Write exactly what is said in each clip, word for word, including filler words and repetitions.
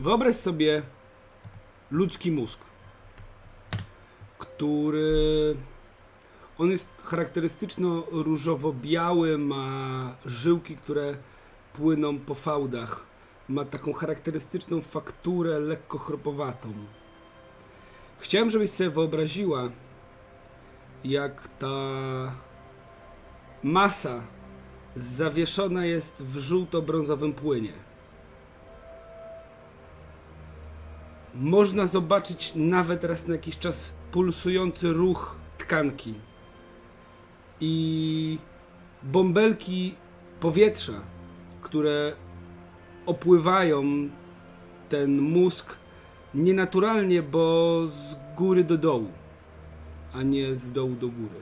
Wyobraź sobie ludzki mózg, który... On jest charakterystyczno różowo-biały, ma żyłki, które płyną po fałdach. Ma taką charakterystyczną fakturę lekko chropowatą. Chciałem, żebyś sobie wyobraziła, jak ta masa zawieszona jest w żółto-brązowym płynie. Można zobaczyć nawet raz na jakiś czas pulsujący ruch tkanki i bąbelki powietrza, które opływają ten mózg nienaturalnie, bo z góry do dołu, a nie z dołu do góry.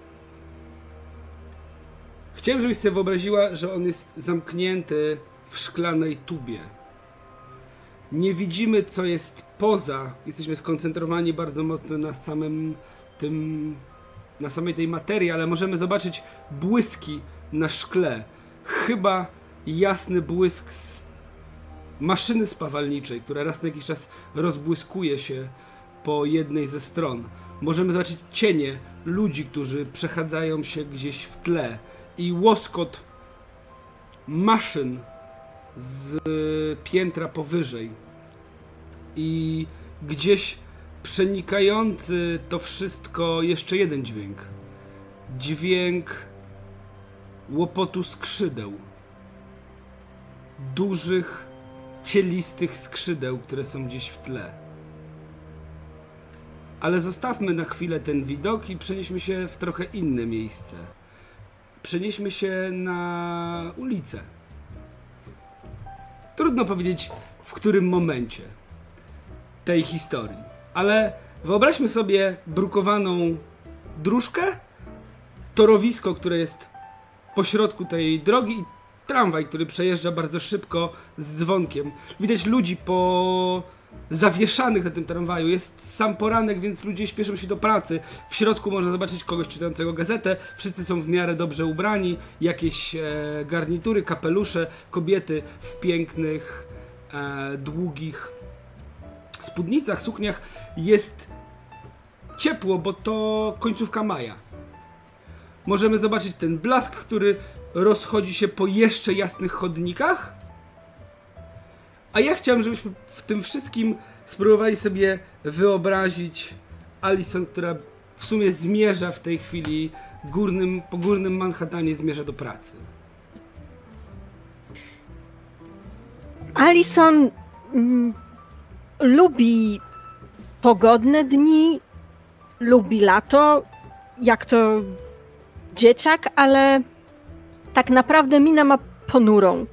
Chciałem, żebyś sobie wyobraziła, że on jest zamknięty w szklanej tubie. Nie widzimy, co jest poza. Jesteśmy skoncentrowani bardzo mocno na samym tym, na samej tej materii, ale możemy zobaczyć błyski na szkle. Chyba jasny błysk z maszyny spawalniczej, która raz na jakiś czas rozbłyskuje się po jednej ze stron. Możemy zobaczyć cienie ludzi, którzy przechadzają się gdzieś w tle i łoskot maszyn z piętra powyżej. I gdzieś przenikający to wszystko jeszcze jeden dźwięk. Dźwięk łopotu skrzydeł. Dużych, cielistych skrzydeł, które są gdzieś w tle. Ale zostawmy na chwilę ten widok i przenieśmy się w trochę inne miejsce. Przenieśmy się na ulicę. Trudno powiedzieć, w którym momencie tej historii. Ale wyobraźmy sobie brukowaną dróżkę, torowisko, które jest pośrodku tej drogi i tramwaj, który przejeżdża bardzo szybko z dzwonkiem. Widać ludzi po zawieszanych na tym tramwaju. Jest sam poranek, więc ludzie śpieszą się do pracy. W środku można zobaczyć kogoś czytającego gazetę. Wszyscy są w miarę dobrze ubrani. Jakieś e, garnitury, kapelusze. Kobiety w pięknych, e, długich spódnicach, sukniach. Jest ciepło, bo to końcówka maja. Możemy zobaczyć ten blask, który rozchodzi się po jeszcze jasnych chodnikach. A ja chciałem, żebyśmy w tym wszystkim spróbowali sobie wyobrazić Alison, która w sumie zmierza w tej chwili górnym, po górnym Manhattanie, zmierza do pracy. Alison mm, lubi pogodne dni, lubi lato, jak to dzieciak, ale tak naprawdę minę ma ponurą,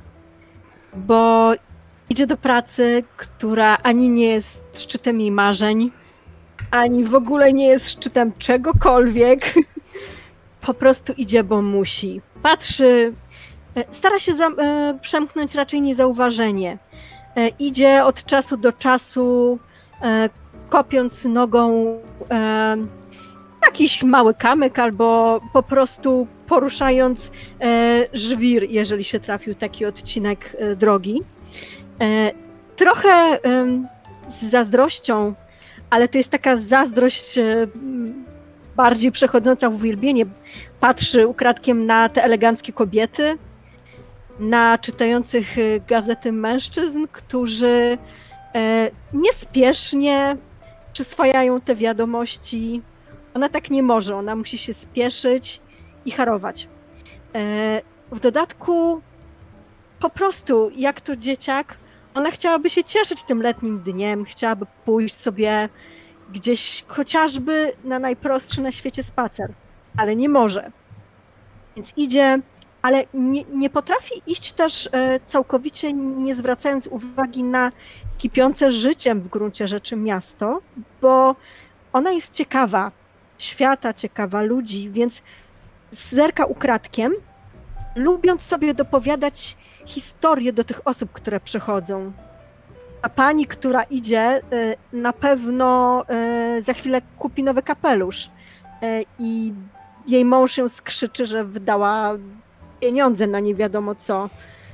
bo idzie do pracy, która ani nie jest szczytem jej marzeń, ani w ogóle nie jest szczytem czegokolwiek. Po prostu idzie, bo musi. Patrzy, stara się za, e, przemknąć raczej niezauważenie. E, idzie od czasu do czasu, e, kopiąc nogą e, jakiś mały kamyk, albo po prostu poruszając e, żwir, jeżeli się trafił taki odcinek e, drogi. E, trochę e, z zazdrością, ale to jest taka zazdrość e, bardziej przechodząca w uwielbienie. Patrzy ukradkiem na te eleganckie kobiety, na czytających gazety mężczyzn, którzy e, niespiesznie przyswajają te wiadomości. Ona tak nie może, ona musi się spieszyć i harować. E, w dodatku po prostu, jak to dzieciak, ona chciałaby się cieszyć tym letnim dniem, chciałaby pójść sobie gdzieś chociażby na najprostszy na świecie spacer, ale nie może. Więc idzie, ale nie, nie potrafi iść też e, całkowicie nie zwracając uwagi na kipiące życiem w gruncie rzeczy miasto, bo ona jest ciekawa świata, ciekawa ludzi, więc zerka ukradkiem, lubiąc sobie dopowiadać historię do tych osób, które przychodzą. A pani, która idzie, na pewno za chwilę kupi nowy kapelusz i jej mąż ją skrzyczy, że wydała pieniądze na nie wiadomo co.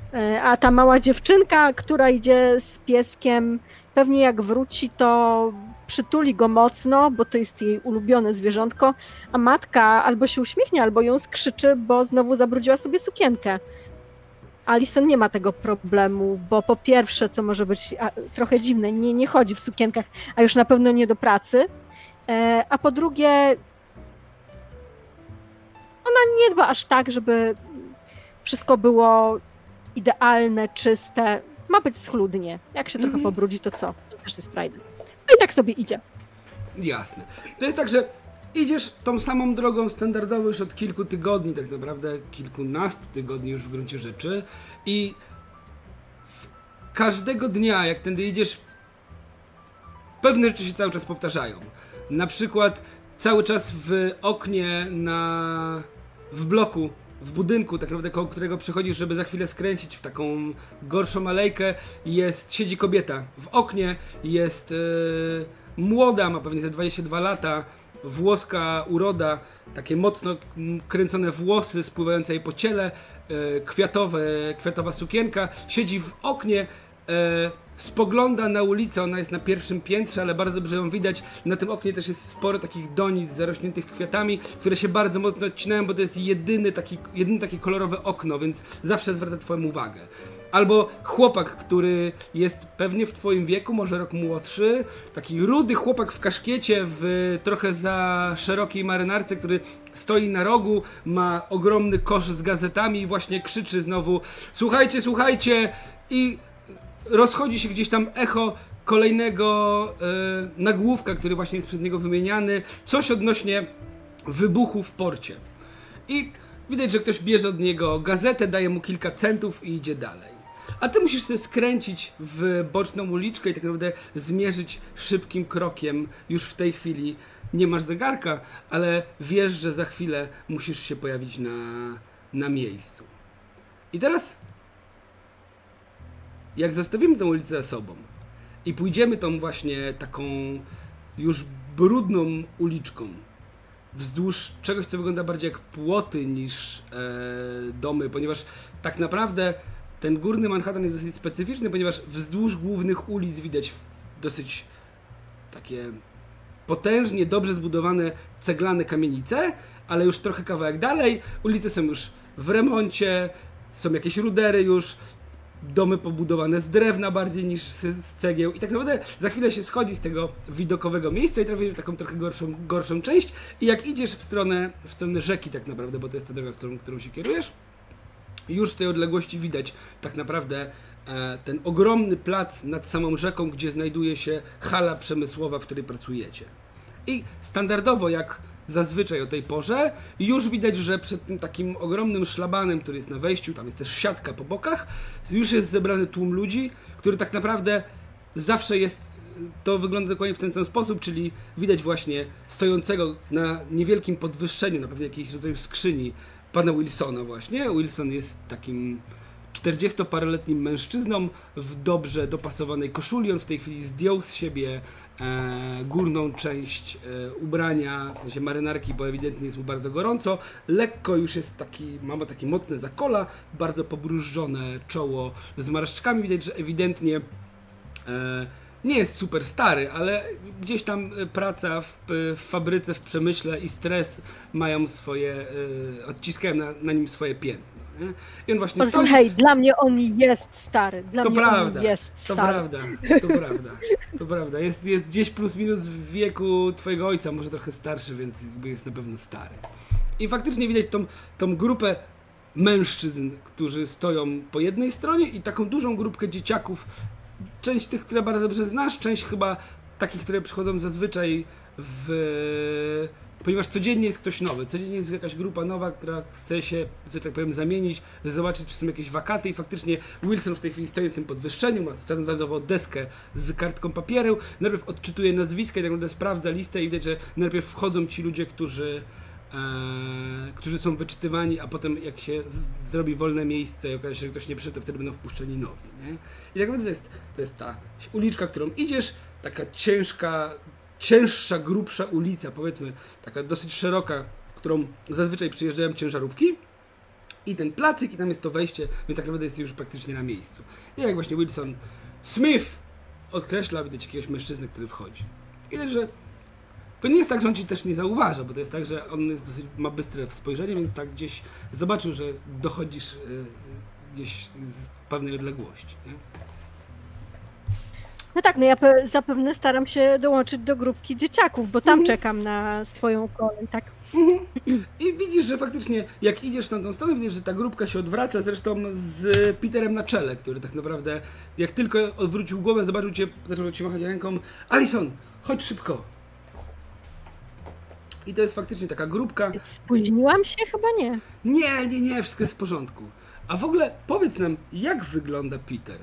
A ta mała dziewczynka, która idzie z pieskiem, pewnie jak wróci, to przytuli go mocno, bo to jest jej ulubione zwierzątko, a matka albo się uśmiechnie, albo ją skrzyczy, bo znowu zabrudziła sobie sukienkę. Alison nie ma tego problemu, bo po pierwsze, co może być trochę dziwne, nie, nie chodzi w sukienkach, a już na pewno nie do pracy, a po drugie, ona nie dba aż tak, żeby wszystko było idealne, czyste. Ma być schludnie. Jak się mm-hmm. trochę pobrudzi, to co? To też jest frajda. No i tak sobie idzie. Jasne. To jest tak, że idziesz tą samą drogą standardowo już od kilku tygodni, tak naprawdę kilkunastu tygodni już w gruncie rzeczy i każdego dnia, jak tędy idziesz, pewne rzeczy się cały czas powtarzają. Na przykład cały czas w oknie na... w bloku, w budynku, tak naprawdę koło którego przechodzisz, żeby za chwilę skręcić w taką gorszą alejkę, jest, siedzi kobieta. W oknie jest yy, młoda, ma pewnie te dwadzieścia dwa lata, włoska uroda, takie mocno kręcone włosy spływające jej po ciele, yy, kwiatowe, kwiatowa sukienka, siedzi w oknie, yy, spogląda na ulicę, ona jest na pierwszym piętrze, ale bardzo dobrze ją widać. Na tym oknie też jest sporo takich donic zarośniętych kwiatami, które się bardzo mocno odcinają, bo to jest jedyny taki, jedyne takie kolorowe okno, więc zawsze zwraca twoją uwagę. Albo chłopak, który jest pewnie w twoim wieku, może rok młodszy, taki rudy chłopak w kaszkiecie, w trochę za szerokiej marynarce, który stoi na rogu, ma ogromny kosz z gazetami i właśnie krzyczy znowu: słuchajcie, słuchajcie! I rozchodzi się gdzieś tam echo kolejnego e, nagłówka, który właśnie jest przez niego wymieniany, coś odnośnie wybuchu w porcie. I widać, że ktoś bierze od niego gazetę, daje mu kilka centów i idzie dalej. A ty musisz sobie skręcić w boczną uliczkę i tak naprawdę zmierzyć szybkim krokiem. Już w tej chwili nie masz zegarka, ale wiesz, że za chwilę musisz się pojawić na, na miejscu. I teraz, jak zostawimy tę ulicę za sobą i pójdziemy tą właśnie taką już brudną uliczką wzdłuż czegoś, co wygląda bardziej jak płoty niż e, domy, ponieważ tak naprawdę ten górny Manhattan jest dosyć specyficzny, ponieważ wzdłuż głównych ulic widać dosyć takie potężnie, dobrze zbudowane ceglane kamienice, ale już trochę kawałek dalej ulice są już w remoncie, są jakieś rudery już, domy pobudowane z drewna bardziej niż z, z cegieł i tak naprawdę za chwilę się schodzi z tego widokowego miejsca i trafisz w taką trochę gorszą, gorszą część i jak idziesz w stronę, w stronę rzeki tak naprawdę, bo to jest ta droga, którą, którą się kierujesz, już z tej odległości widać tak naprawdę e, ten ogromny plac nad samą rzeką, gdzie znajduje się hala przemysłowa, w której pracujecie. I standardowo jak zazwyczaj o tej porze już widać, że przed tym takim ogromnym szlabanem, który jest na wejściu, tam jest też siatka po bokach, już jest zebrany tłum ludzi, który tak naprawdę zawsze jest, to wygląda dokładnie w ten sam sposób, czyli widać właśnie stojącego na niewielkim podwyższeniu, na pewno jakiejś rodzaju skrzyni, pana Wilsona właśnie. Wilson jest takim czterdziestoparoletnim mężczyzną w dobrze dopasowanej koszuli. On w tej chwili zdjął z siebie e, górną część e, ubrania, w sensie marynarki, bo ewidentnie jest mu bardzo gorąco. Lekko już jest taki, ma takie mocne zakola, bardzo pobrużdżone czoło z marszczkami. Widać, że ewidentnie e, nie jest super stary, ale gdzieś tam praca w, w fabryce, w przemyśle i stres mają swoje, y, odciskają na, na nim swoje piętno. Nie? I on właśnie stoi... Hej, dla mnie on jest stary. Dla to mnie prawda, on jest to stary. prawda, to prawda, to prawda. Jest, jest gdzieś plus minus w wieku twojego ojca, może trochę starszy, więc jakby jest na pewno stary. I faktycznie widać tą, tą grupę mężczyzn, którzy stoją po jednej stronie i taką dużą grupkę dzieciaków. Część tych, które bardzo dobrze znasz, część chyba takich, które przychodzą zazwyczaj w... Ponieważ codziennie jest ktoś nowy, codziennie jest jakaś grupa nowa, która chce się, że tak powiem, zamienić, zobaczyć, czy są jakieś wakaty i faktycznie Wilson w tej chwili stoi na tym podwyższeniu, ma standardową deskę z kartką papieru, najpierw odczytuje nazwiska i tak naprawdę sprawdza listę i widać, że najpierw wchodzą ci ludzie, którzy E, którzy są wyczytywani, a potem jak się z, zrobi wolne miejsce i okaże się, że ktoś nie przyszedł, to wtedy będą wpuszczeni nowi, nie? I tak naprawdę to jest, to jest ta uliczka, którą idziesz, taka ciężka, cięższa, grubsza ulica, powiedzmy, taka dosyć szeroka, którą zazwyczaj przyjeżdżają ciężarówki i ten placyk i tam jest to wejście, więc tak naprawdę jest już praktycznie na miejscu. I jak właśnie Wilson Smith odkreśla, widać jakiegoś mężczyznę, który wchodzi. Widać, że to nie jest tak, że on ci też nie zauważa, bo to jest tak, że on jest dosyć, ma bystre spojrzenie, więc tak gdzieś zobaczył, że dochodzisz y, gdzieś z pewnej odległości. Nie? No tak, no ja pe- zapewne staram się dołączyć do grupki dzieciaków, bo tam Mhm. czekam na swoją kolej, tak? I widzisz, że faktycznie jak idziesz w tamtą stronę, widzisz, że ta grupka się odwraca, zresztą z Peterem na czele, który tak naprawdę, jak tylko odwrócił głowę, zobaczył cię, zaczął ci machać ręką. Alison, chodź szybko. I to jest faktycznie taka grupka. Spóźniłam się? Chyba nie. Nie, nie, nie, wszystko jest w porządku. A w ogóle powiedz nam, jak wygląda Peter?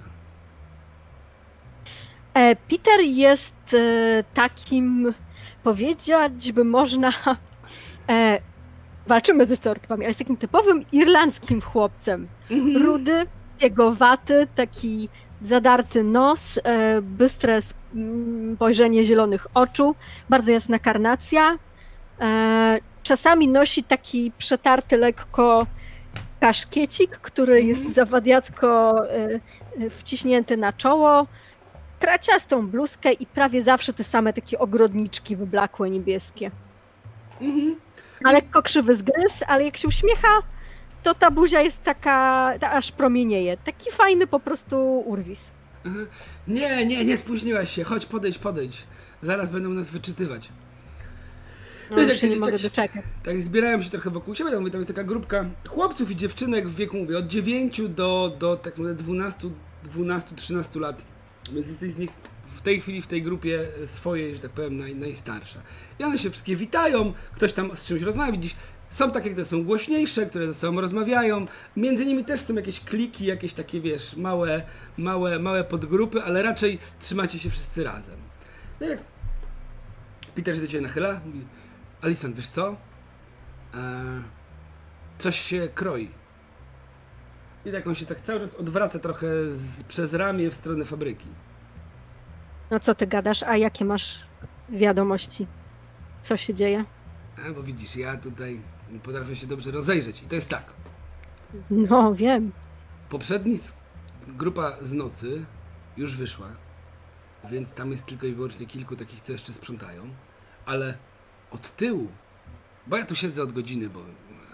E, Peter jest e, takim, powiedzieć by można, e, walczymy ze stereotypami, ale jest takim typowym irlandzkim chłopcem. Mhm. Rudy, piegowaty, taki zadarty nos, e, bystre spojrzenie zielonych oczu, bardzo jasna karnacja. E, czasami nosi taki przetarty lekko kaszkiecik, który jest zawadiacko e, e, wciśnięty na czoło. Kraciastą bluzkę i prawie zawsze te same takie ogrodniczki wyblakłe niebieskie. Mhm. Ma lekko krzywy zgryz, ale jak się uśmiecha, to ta buzia jest taka, ta aż promienieje. Taki fajny po prostu urwis. Mhm. Nie, nie, nie spóźniłaś się. Chodź, podejdź, podejdź. Zaraz będą nas wyczytywać. No, Wiesz, już jak się te nie mogę dzieciaki- doczekać. Tak, zbierają się trochę wokół siebie, tam, tam jest taka grupka chłopców i dziewczynek w wieku, mówię, od dziewięciu do, do tak naprawdę dwunastu, dwunastu, trzynastu lat. Więc jesteś z nich w tej chwili w tej grupie swojej, że tak powiem, naj, najstarsza. I one się wszystkie witają, ktoś tam z czymś rozmawia, widzisz, są takie, które są głośniejsze, które ze sobą rozmawiają. Między nimi też są jakieś kliki, jakieś takie, wiesz, małe, małe, małe podgrupy, ale raczej trzymacie się wszyscy razem. No jak Peter się do ciebie nachyla, mówi, Alison, wiesz co? Eee, coś się kroi. I tak on się tak cały czas odwraca trochę z, przez ramię w stronę fabryki. No co ty gadasz, a jakie masz wiadomości? Co się dzieje? A, bo widzisz, ja tutaj potrafię się dobrze rozejrzeć. I to jest tak. No wiem. Poprzedni sk- grupa z nocy już wyszła, więc tam jest tylko i wyłącznie kilku takich, co jeszcze sprzątają. Ale od tyłu, bo ja tu siedzę od godziny, bo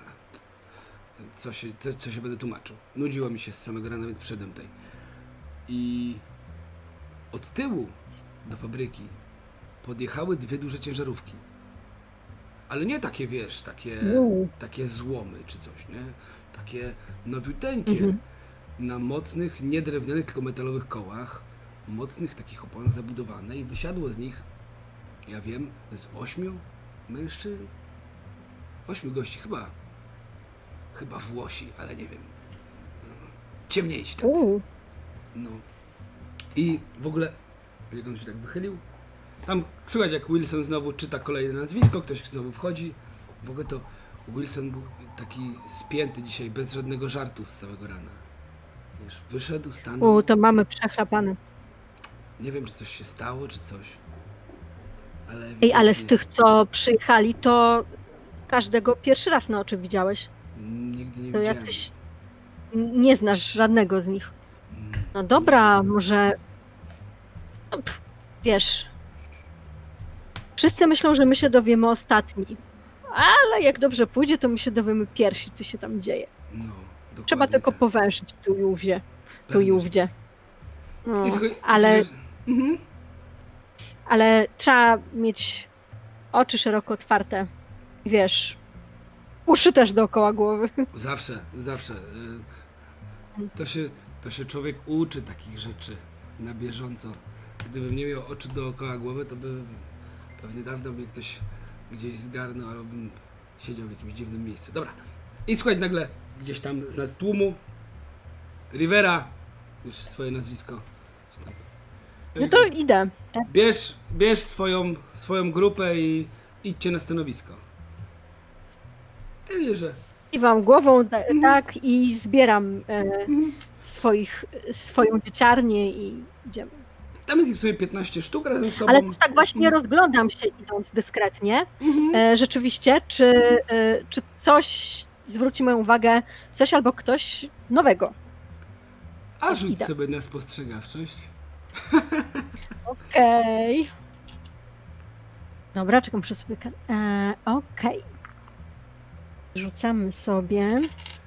co się, co, co się będę tłumaczył. Nudziło mi się z samego rana, więc przyszedłem tutaj. I od tyłu do fabryki podjechały dwie duże ciężarówki. Ale nie takie, wiesz, takie, Uuu. takie złomy czy coś, nie? Takie nowiuteńkie, Mhm. na mocnych, nie drewnianych, tylko metalowych kołach, mocnych takich oponach zabudowane i wysiadło z nich, ja wiem, z ośmiu mężczyzn? Ośmiu gości, chyba. Chyba Włosi, ale nie wiem. Ciemniejsi tacy. Uuu. No. I w ogóle, jak on się tak wychylił, tam słychać jak Wilson znowu czyta kolejne nazwisko, ktoś znowu wchodzi. W ogóle to Wilson był taki spięty dzisiaj, bez żadnego żartu z całego rana. Wiesz, wyszedł, stanął. U, to mamy przechlapane. Nie wiem, czy coś się stało, czy coś. Ale Ej, ale z ewidentnie tych, co przyjechali, to każdego pierwszy raz na oczy widziałeś. Nigdy nie To widziałem. jacyś nie znasz żadnego z nich. Mm, No dobra, może no, pff, wiesz. Wszyscy myślą, że my się dowiemy ostatni. Ale jak dobrze pójdzie, to my się dowiemy pierwsi, co się tam dzieje. No, Trzeba dokładnie tylko tak. powęszyć tu i ówdzie. Tu Pewnie, i że- ówdzie. No, I słuchaj, ale, że- Mhm. ale trzeba mieć oczy szeroko otwarte. Wiesz, uszy też dookoła głowy. Zawsze, zawsze. y, To się, to się człowiek uczy takich rzeczy na bieżąco. Gdybym nie miał oczu dookoła głowy, to by pewnie dawno mnie ktoś gdzieś zgarnął, albo bym siedział w jakimś dziwnym miejscu. Dobra. I słuchaj, nagle gdzieś tam z nad tłumu Rivera, już swoje nazwisko. No to idę. Bierz, bierz swoją, swoją grupę i idźcie na stanowisko. Ja wierzę. Kiwam głową ta, tak i zbieram e, swoich, swoją dzieciarnię i idziemy. Tam jest ich w sobie piętnaście sztuk razem z tobą. Ale też tak właśnie rozglądam się idąc dyskretnie. Mhm. E, rzeczywiście, czy, e, czy coś zwróci moją uwagę coś albo ktoś nowego. A rzuć Idę. sobie na spostrzegawczość. Okej. Okay. Dobra, czekam przez chwilkę. E, Okej. Okay. Rzucamy sobie.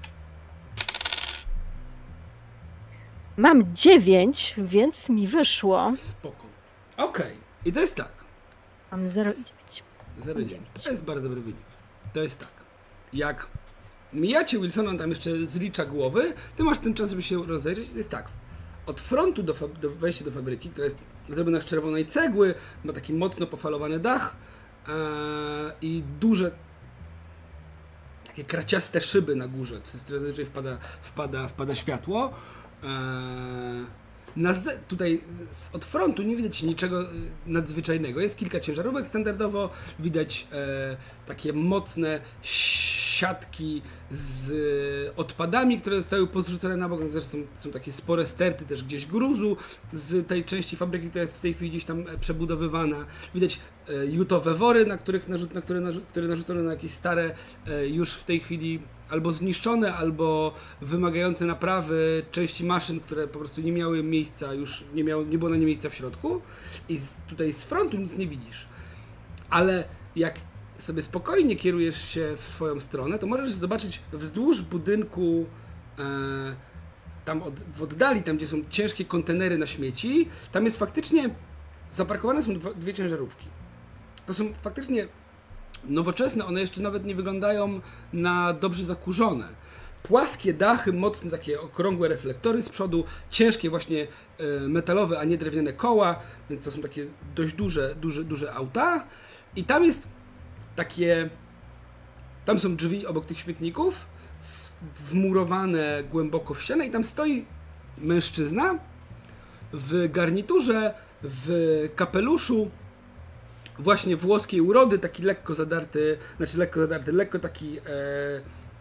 Mam dziewięć, więc mi wyszło. Spoko. Okej. Okay. I to jest tak. Mam zero i dziewięć. zero i dziewięć. To jest bardzo dobry wynik. To jest tak. Jak mijacie Wilsona, on tam jeszcze zlicza głowy, ty masz ten czas, żeby się rozejrzeć. To jest tak. Od frontu do, do wejścia do fabryki, która jest zrobiona z czerwonej cegły, ma taki mocno pofalowany dach ee, i duże takie kraciaste szyby na górze, przez które zazwyczaj wpada, wpada, wpada światło. Eee, na z, tutaj z, od frontu nie widać niczego nadzwyczajnego. Jest kilka ciężarówek standardowo, widać e, takie mocne siatki z odpadami, które zostały pozrzucone na bok. Zresztą są takie spore sterty też gdzieś gruzu z tej części fabryki, która jest w tej chwili gdzieś tam przebudowywana. Widać e, jutowe wory, na, których narzu- na które, narzu- które narzucono na jakieś stare, e, już w tej chwili albo zniszczone, albo wymagające naprawy części maszyn, które po prostu nie miały miejsca, już nie, miało, nie było na nie miejsca w środku. I z, tutaj z frontu nic nie widzisz. Ale jak sobie spokojnie kierujesz się w swoją stronę, to możesz zobaczyć wzdłuż budynku, e, tam od, w oddali, tam gdzie są ciężkie kontenery na śmieci, tam jest faktycznie, zaparkowane są dwa, dwie ciężarówki. To są faktycznie nowoczesne, one jeszcze nawet nie wyglądają na dobrze zakurzone. Płaskie dachy, mocne takie okrągłe reflektory z przodu, ciężkie właśnie e, metalowe, a nie drewniane koła, więc to są takie dość duże, duże, duże auta. I tam jest takie, tam są drzwi obok tych śmietników, wmurowane głęboko w ścianę i tam stoi mężczyzna w garniturze, w kapeluszu, właśnie włoskiej urody, taki lekko zadarty, znaczy lekko zadarty, lekko taki e, e,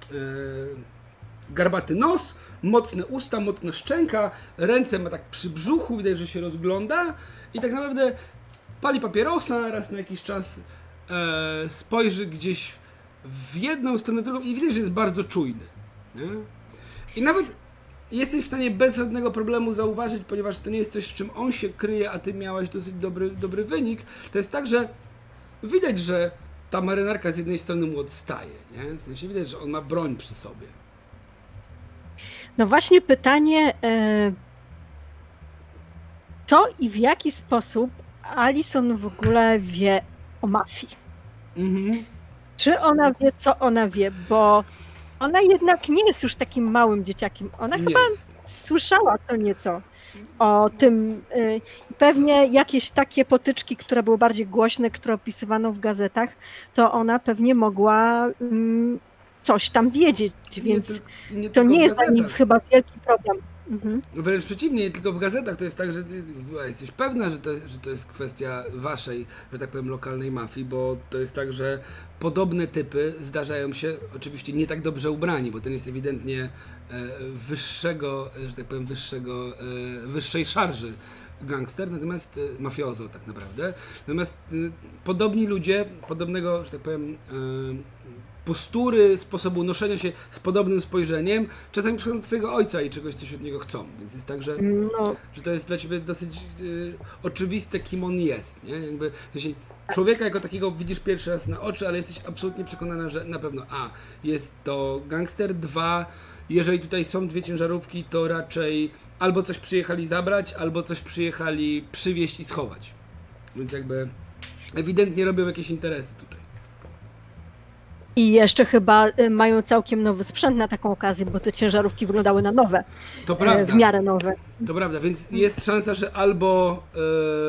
garbaty nos, mocne usta, mocna szczęka, ręce ma tak przy brzuchu, widać, że się rozgląda i tak naprawdę pali papierosa, raz na jakiś czas e, spojrzy gdzieś w jedną stronę, drugą i widać, że jest bardzo czujny. Nie? I nawet jesteś w stanie bez żadnego problemu zauważyć, ponieważ to nie jest coś, z czym on się kryje, a ty miałaś dosyć dobry, dobry wynik. To jest tak, że widać, że ta marynarka z jednej strony mu odstaje, nie? W sensie widać, że on ma broń przy sobie. No właśnie pytanie, e, co i w jaki sposób Alison w ogóle wie o mafii? Mhm. Czy ona wie, co ona wie? Bo ona jednak nie jest już takim małym dzieciakiem. Ona Nie chyba jest. słyszała co nieco o tym. y, Pewnie jakieś takie potyczki, które były bardziej głośne, które opisywano w gazetach, to ona pewnie mogła mm, coś tam wiedzieć, więc Nie, tyl- nie to tylko nie w jest dla niej gazetach. chyba wielki problem. Mhm. Wręcz przeciwnie, nie tylko w gazetach, to jest tak, że ty jesteś pewna, że to, że to jest kwestia waszej, że tak powiem, lokalnej mafii, bo to jest tak, że podobne typy zdarzają się, oczywiście nie tak dobrze ubrani, bo ten jest ewidentnie e, wyższego, e, że tak powiem, wyższego, e, wyższej szarży gangster, natomiast e, mafiozo tak naprawdę, natomiast e, podobni ludzie, podobnego, że tak powiem, e, postury, sposobu noszenia się z podobnym spojrzeniem, czasami przychodzą do twojego ojca i czegoś coś od niego chcą, więc jest tak, że, No, że to jest dla ciebie dosyć y, oczywiste, kim on jest, nie? Jakby, w sensie, człowieka jako takiego widzisz pierwszy raz na oczy, ale jesteś absolutnie przekonana, że na pewno a, jest to gangster, dwa, jeżeli tutaj są dwie ciężarówki, to raczej albo coś przyjechali zabrać, albo coś przyjechali przywieźć i schować, więc jakby ewidentnie robią jakieś interesy tutaj. i jeszcze chyba y, mają całkiem nowy sprzęt na taką okazję, bo te ciężarówki wyglądały na nowe, To e, prawda. w miarę nowe. To prawda, więc jest szansa, że albo e,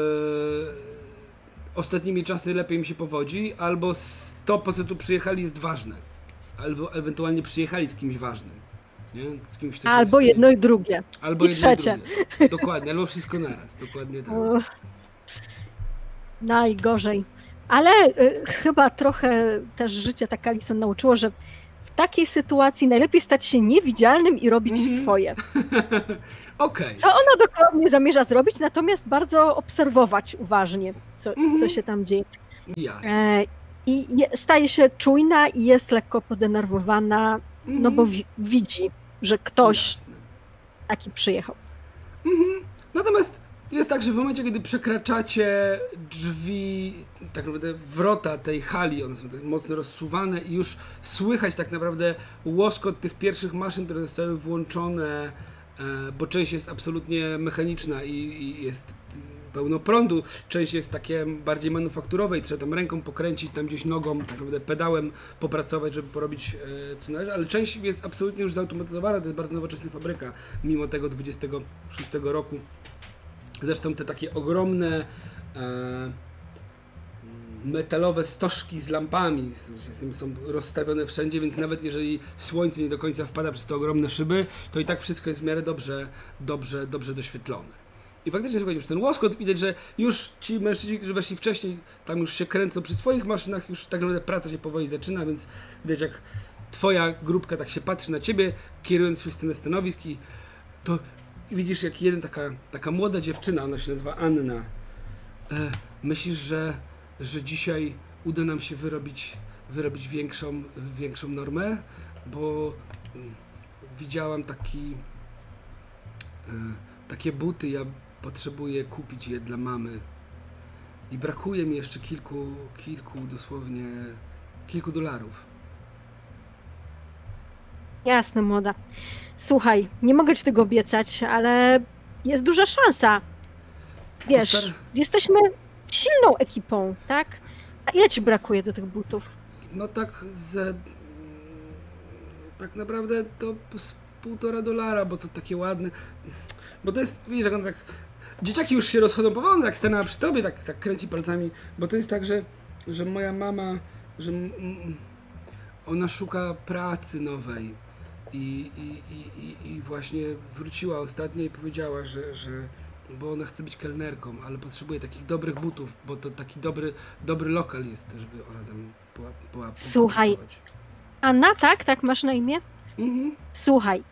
ostatnimi czasy lepiej mi się powodzi, albo s- to, po co tu przyjechali, jest ważne. Albo ewentualnie przyjechali z kimś ważnym. Nie? Z kimś, kto się Albo jest- jedno i drugie. albo i jedno i trzecie. drugie. Dokładnie, albo wszystko naraz. Dokładnie tak. O, najgorzej. Ale y, chyba trochę też życie tak Alison nauczyło, że w takiej sytuacji najlepiej stać się niewidzialnym i robić Mhm. swoje. Okej. Co ona dokładnie zamierza zrobić, natomiast bardzo obserwować uważnie, co, Mhm. co się tam dzieje. Jasne. E, I je, staje się czujna i jest lekko podenerwowana no bo wi widzi, że ktoś Jasne. taki przyjechał. Mhm. Natomiast jest tak, że w momencie, kiedy przekraczacie drzwi, tak naprawdę wrota tej hali, one są tak mocno rozsuwane i już słychać tak naprawdę łoskot tych pierwszych maszyn, które zostały włączone, e, bo część jest absolutnie mechaniczna i, i jest pełno prądu, część jest takie bardziej manufakturowej, trzeba tam ręką pokręcić, tam gdzieś nogą, tak naprawdę pedałem popracować, żeby porobić e, co należy, ale część jest absolutnie już zautomatyzowana, to jest bardzo nowoczesna fabryka, mimo tego dwudziestego szóstego roku. Zresztą te takie ogromne e, metalowe stożki z lampami są rozstawione wszędzie, więc nawet jeżeli słońce nie do końca wpada przez te ogromne szyby, to i tak wszystko jest w miarę dobrze, dobrze, dobrze doświetlone. I faktycznie słuchajcie, już ten łoskot, widać, że już ci mężczyźni, którzy weszli wcześniej, tam już się kręcą przy swoich maszynach, już tak naprawdę praca się powoli zaczyna, więc widać, jak twoja grupka tak się patrzy na ciebie, kierując się w stronę stanowisk i to widzisz, jak jeden taka, taka młoda dziewczyna, ona się nazywa Anna. E, myślisz, że, że dzisiaj uda nam się wyrobić, wyrobić większą, większą normę? Bo mm, widziałam taki, e, takie buty, ja potrzebuję kupić je dla mamy. I brakuje mi jeszcze kilku, kilku dosłownie, kilku dolarów. Jasne, młoda. Słuchaj, nie mogę ci tego obiecać, ale jest duża szansa. Wiesz, Postar- jesteśmy silną ekipą, tak? A ile ci brakuje do tych butów? No tak ze... Tak naprawdę to z półtora dolara, bo to takie ładne... Bo to jest, widzisz, jak on tak... Dzieciaki już się rozchodzą powoli, tak stanęła przy tobie, tak, tak kręci palcami, bo to jest tak, że, że moja mama, że m, m, ona szuka pracy nowej i, i, i, i, i właśnie wróciła ostatnio i powiedziała, że, że bo ona chce być kelnerką, ale potrzebuje takich dobrych butów, bo to taki dobry, dobry lokal jest, żeby ona tam była, była Słuchaj. popracować. Anna, tak? Tak masz na imię? Mhm. Słuchaj.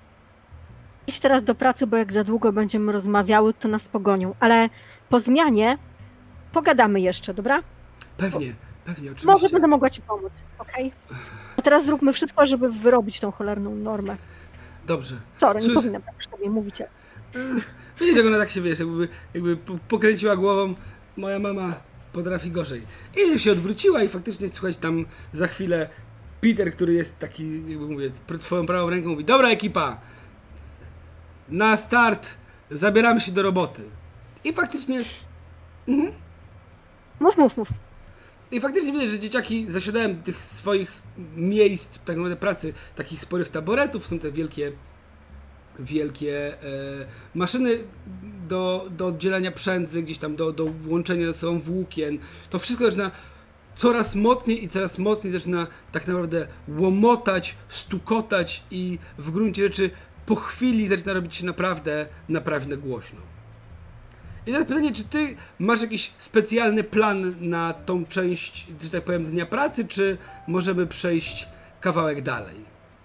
Idź teraz do pracy, bo jak za długo będziemy rozmawiały, to nas pogonią. Ale po zmianie pogadamy jeszcze, dobra? Pewnie, pewnie, oczywiście. Może będę mogła ci pomóc, okej? A teraz zróbmy wszystko, żeby wyrobić tą cholerną normę. Dobrze. Sorry, nie Słys- powinnam tak przy tobie mówić. ale- Widzisz, jak ona tak się, wiesz, jakby, jakby po- pokręciła głową, moja mama potrafi gorzej. I się odwróciła i faktycznie, słuchajcie, tam za chwilę Peter, który jest taki, jakby mówię, pr- twoją prawą ręką, mówi: dobra ekipa, na start, zabieramy się do roboty. I faktycznie, mhm. Mów, mów, mów. I faktycznie widać, że dzieciaki zasiadają do tych swoich miejsc, tak naprawdę pracy, takich sporych taboretów, są te wielkie wielkie e, maszyny do, do oddzielania przędzy, gdzieś tam do, do włączenia ze sobą włókien. To wszystko zaczyna coraz mocniej i coraz mocniej zaczyna tak naprawdę łomotać, stukotać i w gruncie rzeczy po chwili zaczyna robić się naprawdę, naprawdę głośno. I teraz pytanie, czy ty masz jakiś specjalny plan na tą część, że tak powiem, dnia pracy, czy możemy przejść kawałek dalej?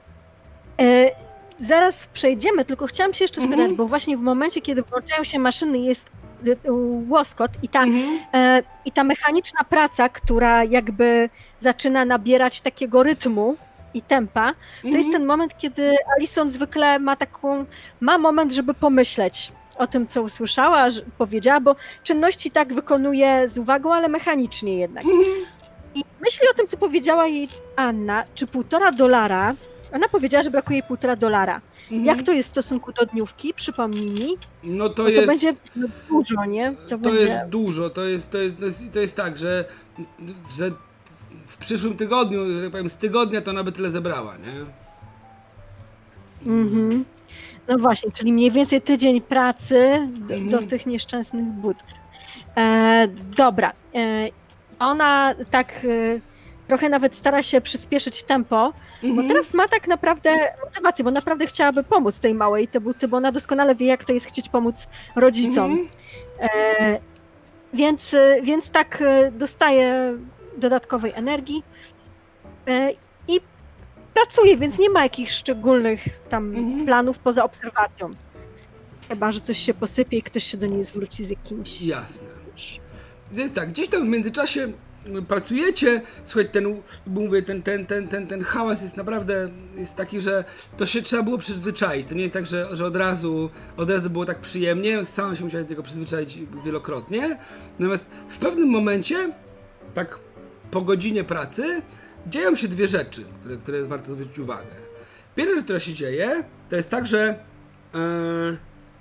E, zaraz przejdziemy, tylko chciałam się jeszcze Mhm. spytać, bo właśnie w momencie, kiedy włączają się maszyny, jest e, e, łoskot i ta, Mhm. e, i ta mechaniczna praca, która jakby zaczyna nabierać takiego rytmu i tempa, to Mhm. jest ten moment, kiedy Alison zwykle ma taką, ma moment, żeby pomyśleć o tym, co usłyszała, że powiedziała, bo czynności tak wykonuje z uwagą, ale mechanicznie jednak. Mhm. I myśli o tym, co powiedziała jej Anna, czy półtora dolara, ona powiedziała, że brakuje jej półtora dolara. Mhm. Jak to jest w stosunku do dniówki? Przypomnij mi. No to Bo to jest... będzie no, dużo, nie? To, To będzie... jest dużo, to jest, to jest, to jest, to jest tak, że, że w przyszłym tygodniu, że tak powiem, z tygodnia to ona by tyle zebrała, nie? Mhm. No właśnie, czyli mniej więcej tydzień pracy do, Mhm. do tych nieszczęsnych butów. E, dobra. E, ona tak e, trochę nawet stara się przyspieszyć tempo, bo Mhm. teraz ma tak naprawdę motywację, bo naprawdę chciałaby pomóc tej małej te buty, bo ona doskonale wie, jak to jest chcieć pomóc rodzicom. Mhm. E, więc, e, więc tak e, dostaje dodatkowej energii e, i pracuje, więc nie ma jakichś szczególnych tam Mhm. planów poza obserwacją. Chyba że coś się posypie i ktoś się do niej zwróci z jakimś... Jasne. Więc tak, gdzieś tam w międzyczasie pracujecie, słuchaj, ten, mówię, ten, ten, ten, ten, ten hałas jest naprawdę jest taki, że to się trzeba było przyzwyczaić. To nie jest tak, że, że od razu od razu było tak przyjemnie, sam się musiałem do tego przyzwyczaić wielokrotnie. Natomiast w pewnym momencie, tak po godzinie pracy, dzieją się dwie rzeczy, które, które warto zwrócić uwagę. Pierwsza rzecz, która się dzieje, to jest tak, że yy,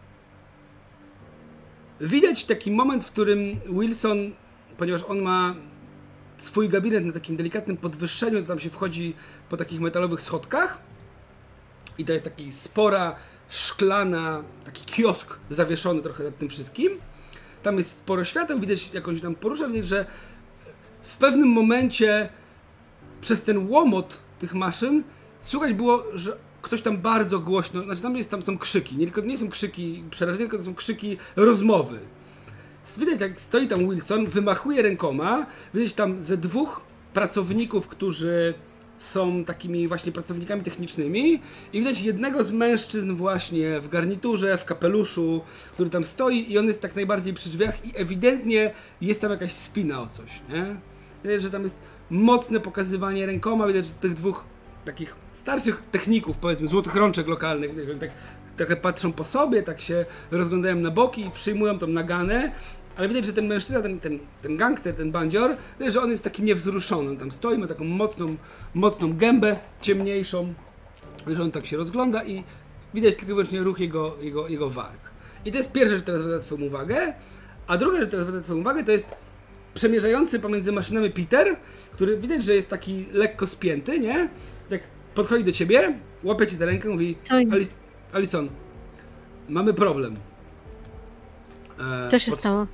widać taki moment, w którym Wilson, ponieważ on ma swój gabinet na takim delikatnym podwyższeniu, to tam się wchodzi po takich metalowych schodkach i to jest taki spora, szklana, taki kiosk zawieszony trochę nad tym wszystkim. Tam jest sporo świateł, widać jak on się tam porusza, widać, że w pewnym momencie przez ten łomot tych maszyn słychać było, że ktoś tam bardzo głośno, znaczy tam, jest, tam są krzyki, nie tylko nie są krzyki przerażenia, tylko to są krzyki rozmowy. Widać, jak stoi tam Wilson, wymachuje rękoma, widać tam ze dwóch pracowników, którzy są takimi właśnie pracownikami technicznymi i widać jednego z mężczyzn właśnie w garniturze, w kapeluszu, który tam stoi i on jest tak najbardziej przy drzwiach i ewidentnie jest tam jakaś spina o coś, nie? Widać, że tam jest mocne pokazywanie rękoma, widać, że tych dwóch takich starszych techników, powiedzmy, złotych rączek lokalnych, tak trochę patrzą po sobie, tak się rozglądają na boki i przyjmują tą naganę, ale widać, że ten mężczyzna, ten, ten, ten gangster, ten bandzior, widać, że on jest taki niewzruszony, on tam stoi, ma taką mocną, mocną gębę, ciemniejszą, że on tak się rozgląda i widać tylko wyłącznie ruch jego, jego, jego warg. I to jest pierwsza rzecz, która zwraca twoją uwagę, a druga rzecz, która zwraca twoją uwagę, to jest przemierzający pomiędzy maszynami Peter, który widać, że jest taki lekko spięty, nie? Tak podchodzi do ciebie, łapie cię za rękę i mówi: Alice, Alison, mamy problem. E, Co się pod... stało?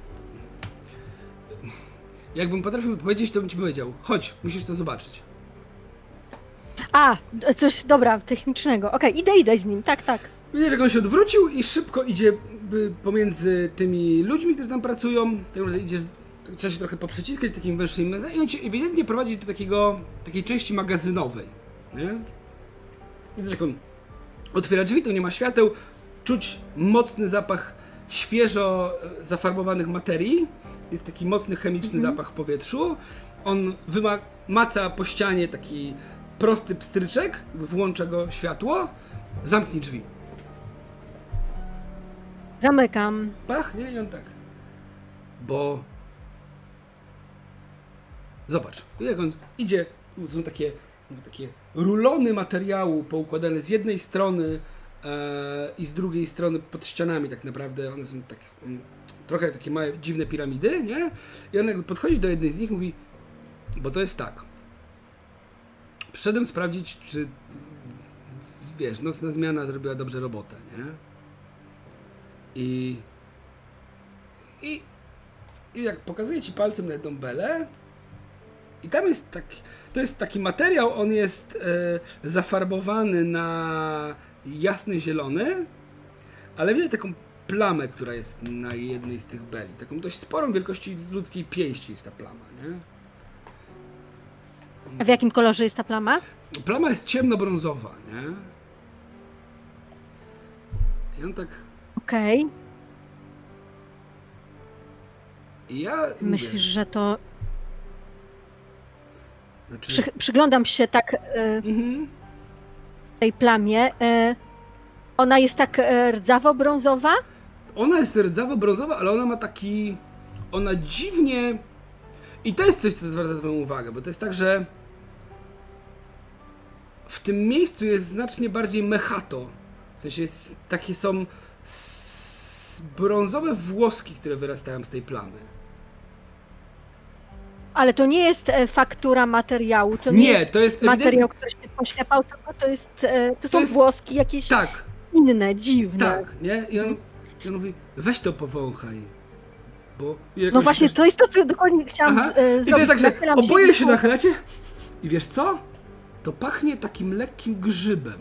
Jakbym potrafił powiedzieć, to bym ci powiedział: chodź, musisz to zobaczyć. A, coś, dobra, technicznego. Okej, okay, idę, idę z nim, tak, tak. Widzę, jak on się odwrócił i szybko idzie pomiędzy tymi ludźmi, którzy tam pracują. Idzie, trzeba się trochę poprzyciskać takim węższym i on cię ewidentnie prowadzi do takiego, takiej części magazynowej, nie? Widzę, jak on otwiera drzwi, to nie ma świateł, czuć mocny zapach świeżo zafarbowanych materii, jest taki mocny chemiczny mhm. zapach w powietrzu. On wyma- maca po ścianie taki prosty pstryczek, włącza go światło, zamknij drzwi. Zamykam. Pach, nie? I on tak. Bo... Zobacz, jak on idzie, to są takie, takie rulony materiału poukładane z jednej strony e, i z drugiej strony pod ścianami tak naprawdę. One są tak, um, trochę takie małe, dziwne piramidy, nie? I on jakby podchodzi do jednej z nich i mówi, bo to jest tak. Przyszedłem sprawdzić, czy wiesz, nocna zmiana zrobiła dobrze robotę, nie? I, i, i jak pokazuję ci palcem na jedną belę i tam jest taki, to jest taki materiał, on jest e, zafarbowany na jasny zielony, ale widać taką plamę, która jest na jednej z tych beli, taką dość sporą wielkości ludzkiej pięści jest ta plama, nie? A w jakim kolorze jest ta plama? Plama jest ciemnobrązowa, nie? I on tak... Okej. Okay. Ja Myślisz, mówię, że to... znaczy... Przy, przyglądam się tak e, mhm. tej plamie. E, ona jest tak e, rdzawo-brązowa? Ona jest rdzawo-brązowa, ale ona ma taki... Ona dziwnie... I to jest coś, co zwraca twoją uwagę, bo to jest tak, że w tym miejscu jest znacznie bardziej mechato. W sensie jest, takie są brązowe włoski, które wyrastają z tej plamy. Ale to nie jest faktura materiału, to nie, nie jest to jest materiał, który się poślepał, tylko to, jest, to, to są jest, włoski jakieś tak, inne, dziwne. Tak, nie? I on, i on mówi, weź to powąchaj. Bo no właśnie, też... to jest to, co dokładnie chciałam Aha. e, I to jest tak, że Nachylam oboje się, się nachylacie i wiesz co? To pachnie takim lekkim grzybem.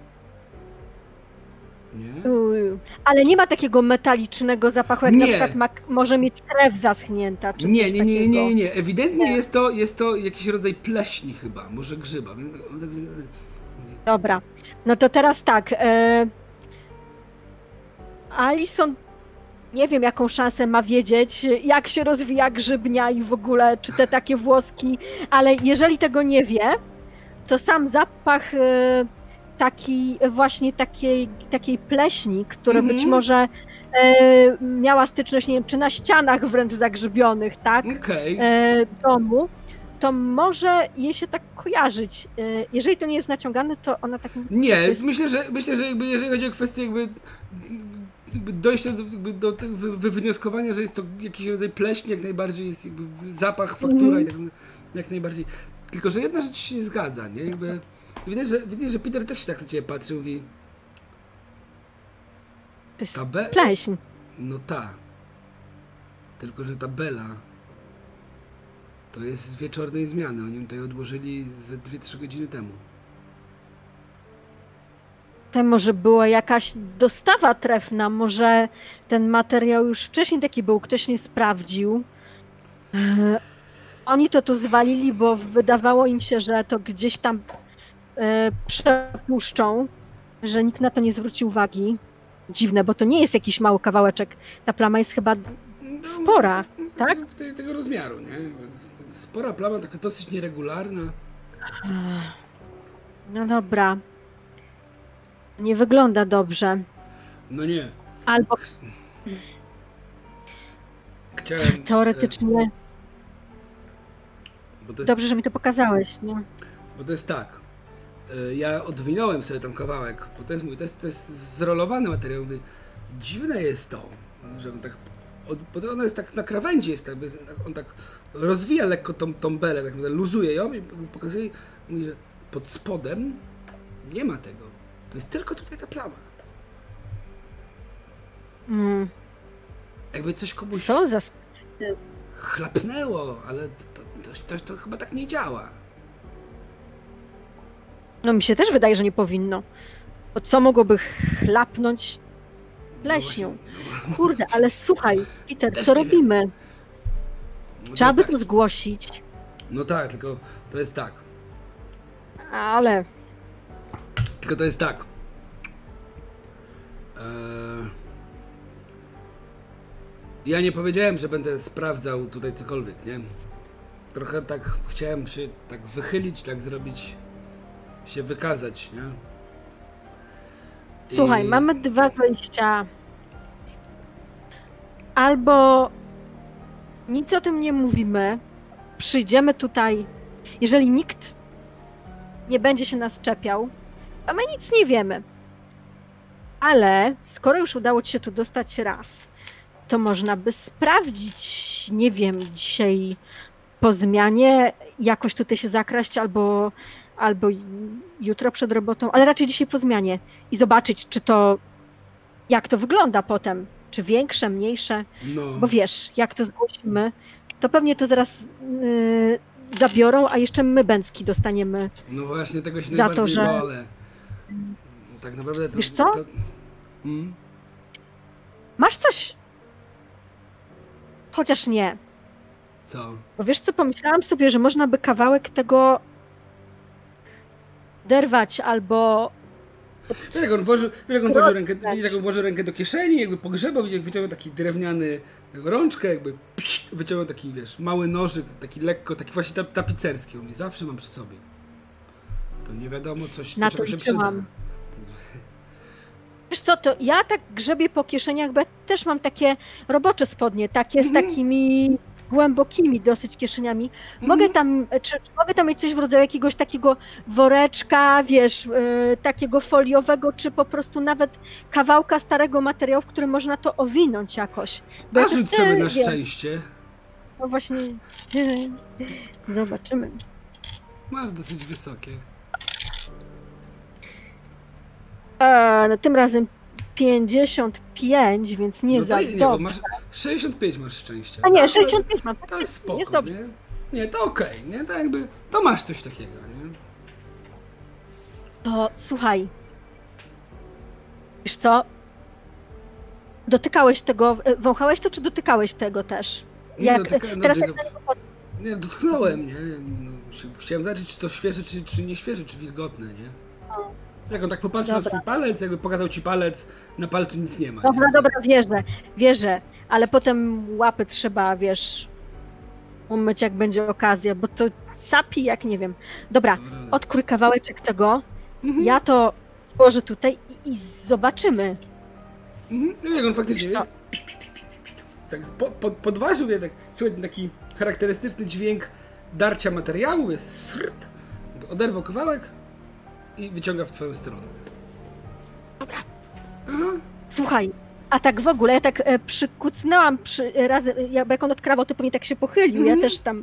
Nie? Ale nie ma takiego metalicznego zapachu, jak nie. na przykład ma, może mieć krew zaschnięta, czy nie, coś nie, nie, takiego. nie, nie. Ewidentnie nie. Jest, to, jest to jakiś rodzaj pleśni chyba, może grzyba. Dobra, no to teraz tak. E... Alison nie wiem, jaką szansę ma wiedzieć, jak się rozwija grzybnia i w ogóle, czy te takie włoski, ale jeżeli tego nie wie, to sam zapach e, taki właśnie takiej, takiej pleśni, która Mhm. być może e, miała styczność, nie wiem, czy na ścianach wręcz zagrzybionych, tak, Okej. e, domu, to może jej się tak kojarzyć. E, jeżeli to nie jest naciągane, to ona tak... Nie, jest... myślę, że myślę, że jakby jeżeli chodzi o kwestię jakby, jakby dojścia do, jakby do tego wy- wy- wywnioskowania, że jest to jakiś rodzaj pleśni, jak najbardziej jest jakby zapach, faktura Mhm. i tak jak najbardziej. Tylko, że jedna rzecz się nie zgadza, nie? Jakby widać, że, widać, że Peter też się tak na ciebie patrzy, mówi, To jest ta be... pleśń. No ta. Tylko, że ta Bela to jest z wieczornej zmiany. Oni ją tutaj odłożyli ze dwie trzy godziny temu. To może była jakaś dostawa trefna, może ten materiał już wcześniej taki był, ktoś nie sprawdził. E, Oni to tu zwalili, bo wydawało im się, że to gdzieś tam e, przepuszczą, że nikt na to nie zwróci uwagi. Dziwne, bo to nie jest jakiś mały kawałeczek. Ta plama jest chyba No, spora, no, tak? te- Tego rozmiaru, nie? Spora plama, taka dosyć nieregularna. No dobra. Nie wygląda dobrze. No nie. Albo Chciałem... teoretycznie... e, Bo to jest, Dobrze, że mi to pokazałeś, nie? bo to jest tak. e, Ja odwinąłem sobie tam kawałek, bo to jest, mówię, to jest, to jest zrolowany materiał. Mówię, dziwne jest to, że on tak... Od, bo to ona jest tak na krawędzi, jest tak, on tak rozwija lekko tą, tą belę, tak naprawdę luzuje ją i pokazuje, mówi, że pod spodem nie ma tego. To jest tylko tutaj ta plama. Mm. Jakby coś komuś Co za... chlapnęło, ale to, to, to, to chyba tak nie działa. No mi się też wydaje, że nie powinno. Bo co mogłoby chlapnąć No leśnią? właśnie, no, Kurde, ale słuchaj, Peter, Też co nie wiem. robimy? no to Trzeba jest by tak. to zgłosić, No tak, tylko to jest tak. ale... Tylko to jest tak. Eee... Ja nie powiedziałem, że będę sprawdzał tutaj cokolwiek, nie? Trochę tak chciałem się tak wychylić, tak zrobić, się wykazać, nie? Słuchaj, I- mamy dwa wyjścia. Albo nic o tym nie mówimy, przyjdziemy tutaj, jeżeli nikt nie będzie się nas czepiał, a my nic nie wiemy. Ale skoro już udało ci się tu dostać raz, to można by sprawdzić, nie wiem, dzisiaj po zmianie jakoś tutaj się zakraść, albo, albo jutro przed robotą, ale raczej dzisiaj po zmianie i zobaczyć, czy to, jak to wygląda potem, czy większe, mniejsze, No, bo wiesz, jak to zgłosimy, to pewnie to zaraz yy, zabiorą, a jeszcze my bęcki dostaniemy. no właśnie tego się za to, najbardziej że- bolę. Tak naprawdę to... Wiesz co? To... Hmm? Masz coś? Chociaż nie. Co? Bo wiesz co, pomyślałam sobie, że można by kawałek tego derwać albo... Wiesz, jak on włożył, wiesz, jak on włożył rękę, Rozwiązać. widzisz, jak on włożył rękę do kieszeni, jakby pogrzebał, jak wyciągnął taki drewniany taką rączkę, jakby psz, wyciągnął taki, wiesz, mały nożyk, taki lekko, taki właśnie tap, tapicerski. On mówi, zawsze mam przy sobie. To nie wiadomo, coś Na do to czego się przyda. liczyłam. Wiesz co, to ja tak grzebię po kieszeniach, bo ja też mam takie robocze spodnie, takie z Mhm. takimi głębokimi dosyć kieszeniami. Mogę Mhm. tam, czy, czy mogę tam mieć coś w rodzaju jakiegoś takiego woreczka, wiesz, yy, takiego foliowego, czy po prostu nawet kawałka starego materiału, w którym można to owinąć jakoś. Bo ja A też rzuć chcę, sobie na wiesz, szczęście. No właśnie, zobaczymy. Masz dosyć wysokie. E, no tym razem pięćdziesiąt pięć, więc nie No za to nie, bo dobrze. masz sześćdziesiąt pięć masz szczęścia. A nie, Ale sześćdziesiąt pięć mam. To jest spoko, Jest dobrze. nie? Nie, to okej, nie? To jakby, to masz coś takiego, nie? To słuchaj. Wiesz co? Dotykałeś tego, e, wąchałeś to, czy dotykałeś tego też? Nie, Jak, dotyka, no, teraz no, jak nie, dotknąłem, nie? No, się- chciałem zobaczyć, czy to świeże, czy, czy nie świeże, czy wilgotne, nie? Jak on tak popatrzył Dobra. na swój palec, jakby pokazał ci palec, na palcu nic nie ma. Dobra, nie? dobra, wierzę, wierzę, ale potem łapy trzeba, wiesz, umyć jak będzie okazja, bo to sapi jak nie wiem. Dobra, Dobra. odkrój kawałeczek tego, Mhm. ja to włożę tutaj i, i zobaczymy. Mhm. No jak on faktycznie, Wiesz co? wie, tak po, po, podważył, wie, tak, słuchaj, taki charakterystyczny dźwięk darcia materiału, jest srt, oderwał kawałek i wyciąga w twoją stronę. Dobra. Aha. Słuchaj, a tak w ogóle, ja tak e, przykucnęłam przy, razem, jak on odkrawał, to pewnie tak się pochylił, Mhm. ja też tam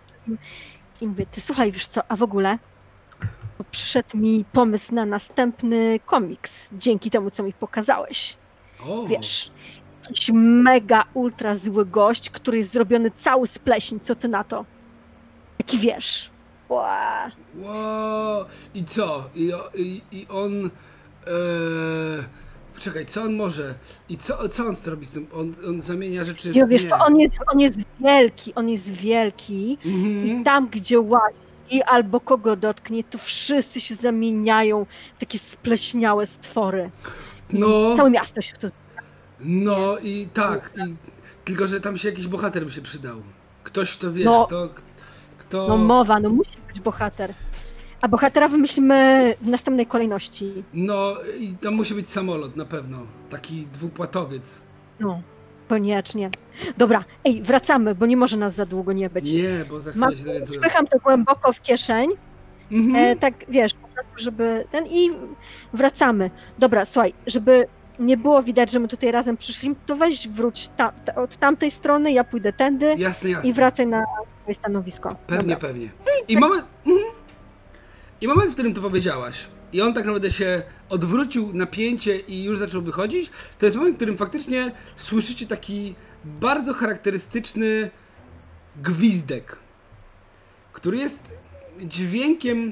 i mówię, ty słuchaj, wiesz co, a w ogóle bo przyszedł mi pomysł na następny komiks, dzięki temu, co mi pokazałeś. O, Wiesz, jakiś mega, ultra zły gość, który jest zrobiony cały z pleśni, co ty na to? Jaki wiesz? Ła. wow. I co? I, i, i on... E, poczekaj, co on może? I co, co on zrobi z tym? On, on zamienia rzeczy w... Jo, wiesz nie. co, on jest, on jest wielki, on jest wielki Mhm. i tam, gdzie łazi albo kogo dotknie, to wszyscy się zamieniają w takie spleśniałe stwory. I No. Całe miasto się w to... No i tak, i, tylko że tam się jakiś bohater by się przydał. Ktoś, kto wiesz, No. kto, kto... No mowa, no musi być bohater. A bohatera wymyślimy w następnej kolejności. No i tam musi być samolot na pewno, taki dwupłatowiec. No, koniecznie. Dobra, ej, wracamy, bo nie może nas za długo nie być. Nie, bo za Mam, chwilę się zorientują. wpycham to głęboko w kieszeń, Mhm. e, tak wiesz, po prostu, żeby ten i wracamy. Dobra, słuchaj, żeby nie było widać, że my tutaj razem przyszli, to weź wróć ta, ta, od tamtej strony, ja pójdę tędy Jasne, jasne. i wracaj na swoje stanowisko. Pewnie, Dobra. pewnie. I moment, mhm. I moment, w którym to powiedziałaś, i on tak naprawdę się odwrócił napięcie i już zaczął wychodzić, to jest moment, w którym faktycznie słyszycie taki bardzo charakterystyczny gwizdek, który jest dźwiękiem,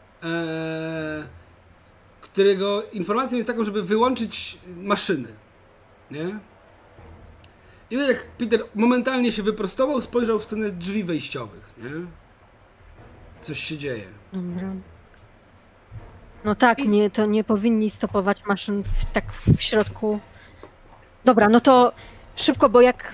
e, którego informacją jest taką, żeby wyłączyć maszyny. Nie? I jak Peter momentalnie się wyprostował, spojrzał w stronę drzwi wejściowych, nie? Coś się dzieje. Dobra. No tak, I- nie, to nie powinni stopować maszyn w, tak w środku. Dobra, no to szybko, bo jak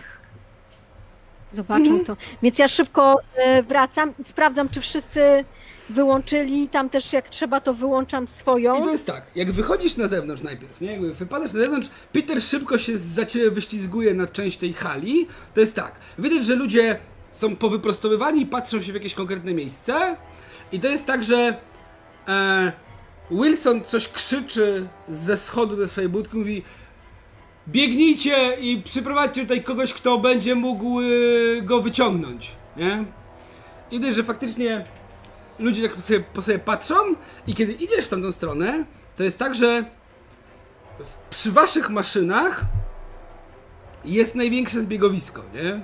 zobaczą Mhm. to. Więc ja szybko e, wracam i sprawdzam, czy wszyscy wyłączyli. Tam też jak trzeba, to wyłączam swoją. I to jest tak, jak wychodzisz na zewnątrz najpierw, nie? Jakby wypadasz na zewnątrz, Peter szybko się za ciebie wyślizguje na część tej hali. To jest tak, widać, że ludzie są powyprostowywani i patrzą się w jakieś konkretne miejsce. I to jest tak, że e, Wilson coś krzyczy ze schodu do swojej budki, mówi: biegnijcie i przyprowadźcie tutaj kogoś, kto będzie mógł y, go wyciągnąć, nie? I widać, że faktycznie ludzie tak sobie, po sobie patrzą i kiedy idziesz w tamtą stronę, to jest tak, że w, przy waszych maszynach jest największe zbiegowisko, nie?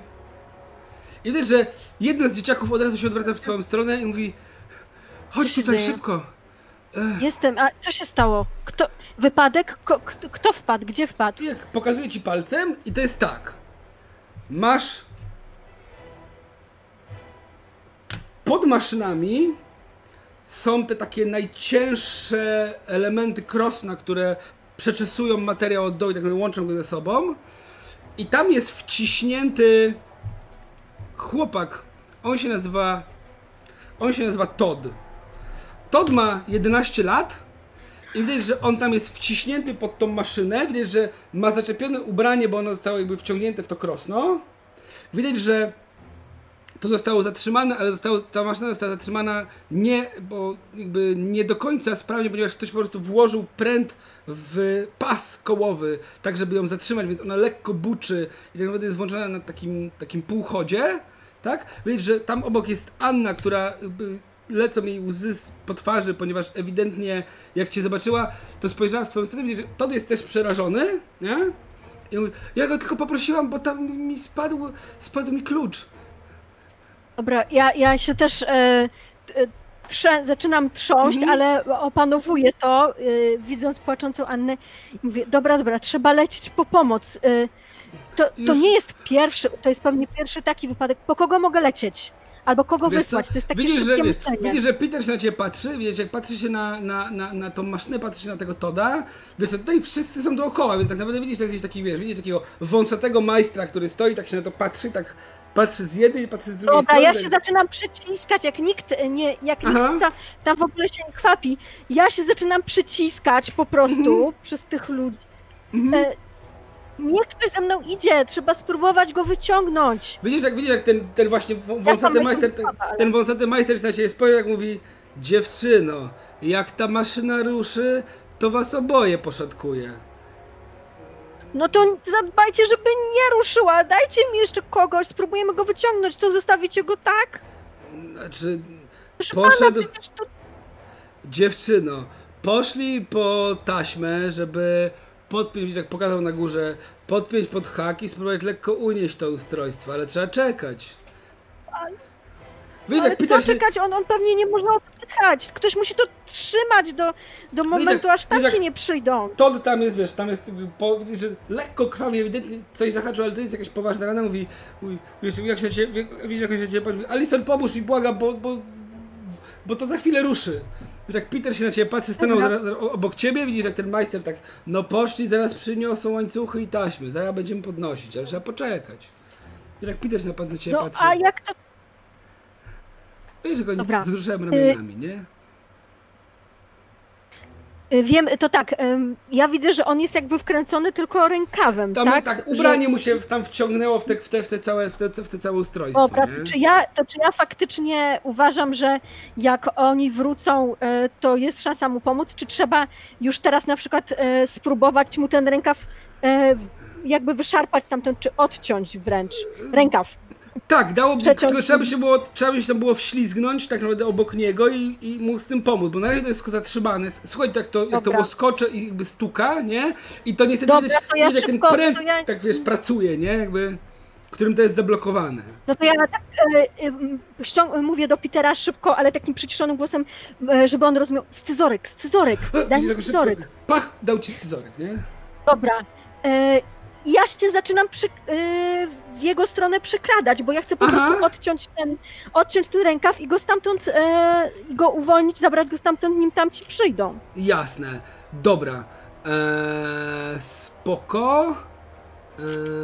I widać, że jedna z dzieciaków od razu się odwraca w twoją stronę i mówi: chodź Co się tutaj dzieje? szybko. Jestem, a co się stało? Kto, wypadek? Ko, kto, kto wpadł? Gdzie wpadł? I jak pokazuję ci palcem i to jest tak. Masz pod maszynami są te takie najcięższe elementy krosna, które przeczesują materiał od dołu i tak naprawdę łączą go ze sobą. I tam jest wciśnięty chłopak. On się nazywa On się nazywa Todd. Todd ma jedenaście lat i widać, że on tam jest wciśnięty pod tą maszynę. Widać, że ma zaczepione ubranie, bo ono zostało jakby wciągnięte w to krosno. Widać, że to zostało zatrzymane, ale zostało, ta maszyna została zatrzymana nie, bo jakby nie do końca sprawnie, ponieważ ktoś po prostu włożył pręt w pas kołowy, tak żeby ją zatrzymać, więc ona lekko buczy i tak naprawdę jest włączona na takim, takim półchodzie, tak? Widać, że tam obok jest Anna, która jakby lecą jej łzy po twarzy, ponieważ ewidentnie jak cię zobaczyła, to spojrzała w twoją stronę, widać, że Todd jest też przerażony, nie? I mówi: ja go tylko poprosiłam, bo tam mi spadł, spadł mi klucz. Dobra, ja, ja się też e, e, trze, zaczynam trząść, Mhm. ale opanowuję to, e, widząc płaczącą Annę. I mówię: dobra, dobra, trzeba lecieć po pomoc. E, to, to Już- nie jest pierwszy, to jest pewnie pierwszy taki wypadek. Po kogo mogę lecieć? Albo kogo Wiesz wysłać, co? to jest takie Widzisz, że, szybkie wiesz, myślenie. widzisz, że Peter się na ciebie patrzy, wiesz, jak patrzy się na, na, na, na tą maszynę, patrzy się na tego Toda, wiesz, co, tutaj wszyscy są dookoła, więc tak naprawdę widzisz, że gdzieś taki, wiesz, widzisz takiego wąsatego majstra, który stoi, tak się na to patrzy, tak patrzy z jednej, patrzy z drugiej Dobra, strony. ja tak- się zaczynam przyciskać, jak nikt nie, jak nikt Aha. tam, tam w ogóle się nie kwapi. Ja się zaczynam przyciskać po prostu przez tych ludzi. Mhm. E, niech ktoś ze mną idzie, trzeba spróbować go wyciągnąć. Widzisz, jak widzisz, jak ten, ten właśnie wą- wąsaty tam majster, jestem słaba, ale- ten wąsaty majster się na ciebie spojrzy, jak mówi: dziewczyno, jak ta maszyna ruszy, to was oboje poszatkuje. No to zadbajcie, żeby nie ruszyła, dajcie mi jeszcze kogoś, spróbujemy go wyciągnąć, to zostawicie go tak? Znaczy, Proszę Poszedł- pana, przecież to... dziewczyno, poszli po taśmę, żeby podpiąć, jak pokazał na górze, podpiąć pod hak i spróbować lekko unieść to ustrojstwo, ale trzeba czekać. Wiesz, Ale jak co Peter się... czekać, on, on pewnie nie może odpychać, ktoś musi to trzymać do, do momentu, jak- aż tam wiesz, jak- ci nie przyjdą. Todd tam jest, wiesz, tam jest, jakby po, widzisz, że lekko krwawi, ewidentnie coś zahaczył, ale to jest jakaś poważna rana, mówi, mówi wiesz, jak się ciebie, widzisz, jak się ciebie patrzy, mówi: Alison, pomóż mi, błagam, bo, bo, bo to za chwilę ruszy. Wiesz, jak Peter się na ciebie patrzy, stanął Dobra. zaraz obok ciebie, widzisz, jak ten majster tak, no poszli, zaraz przyniosą łańcuchy i taśmy, zaraz będziemy podnosić, ale trzeba poczekać. Wiesz, jak Peter się na na ciebie No patrzy, a jak to... wiesz, jak oni Dobra. wzruszają ramionami, nie? Y, Wiem, to tak, ym, ja widzę, że on jest jakby wkręcony tylko rękawem, Tam tak? jest tak, ubranie mu się tam wciągnęło w te, w te, w te, całe, w te, w te całe ustrojstwo, Dobra, nie? to czy, ja, to czy ja faktycznie uważam, że jak oni wrócą, y, to jest szansa mu pomóc, czy trzeba już teraz na przykład y, spróbować mu ten rękaw y, jakby wyszarpać tamten, czy odciąć wręcz rękaw? Tak, dałoby, Przeciąg- tylko trzeba by się było, trzeba by się tam było wślizgnąć tak naprawdę obok niego i, i mu z tym pomóc, bo na razie to jest tylko zatrzymane. Słuchaj, tak to, jak to Dobra. łoskocze i jakby stuka, nie? I to niestety Dobra, widać, to ja widać jak ten szybko, pręt, to ja- tak wiesz, pracuje, nie? Jakby, którym to jest zablokowane. No to ja tak y, y, ściąg- mówię do Petera szybko, ale takim przyciszonym głosem, y, żeby on rozumiał, scyzoryk, scyzoryk, daj Widzisz, mi tak scyzoryk. szybko, pach, dał ci scyzoryk, nie? Dobra. E, ja się zaczynam przy, e, w jego stronę przykradać, bo ja chcę po Aha. prostu odciąć ten, odciąć ten rękaw i go stamtąd, e, i go uwolnić, zabrać go stamtąd, nim tam ci przyjdą. Jasne, dobra. Eee, spoko. Eee,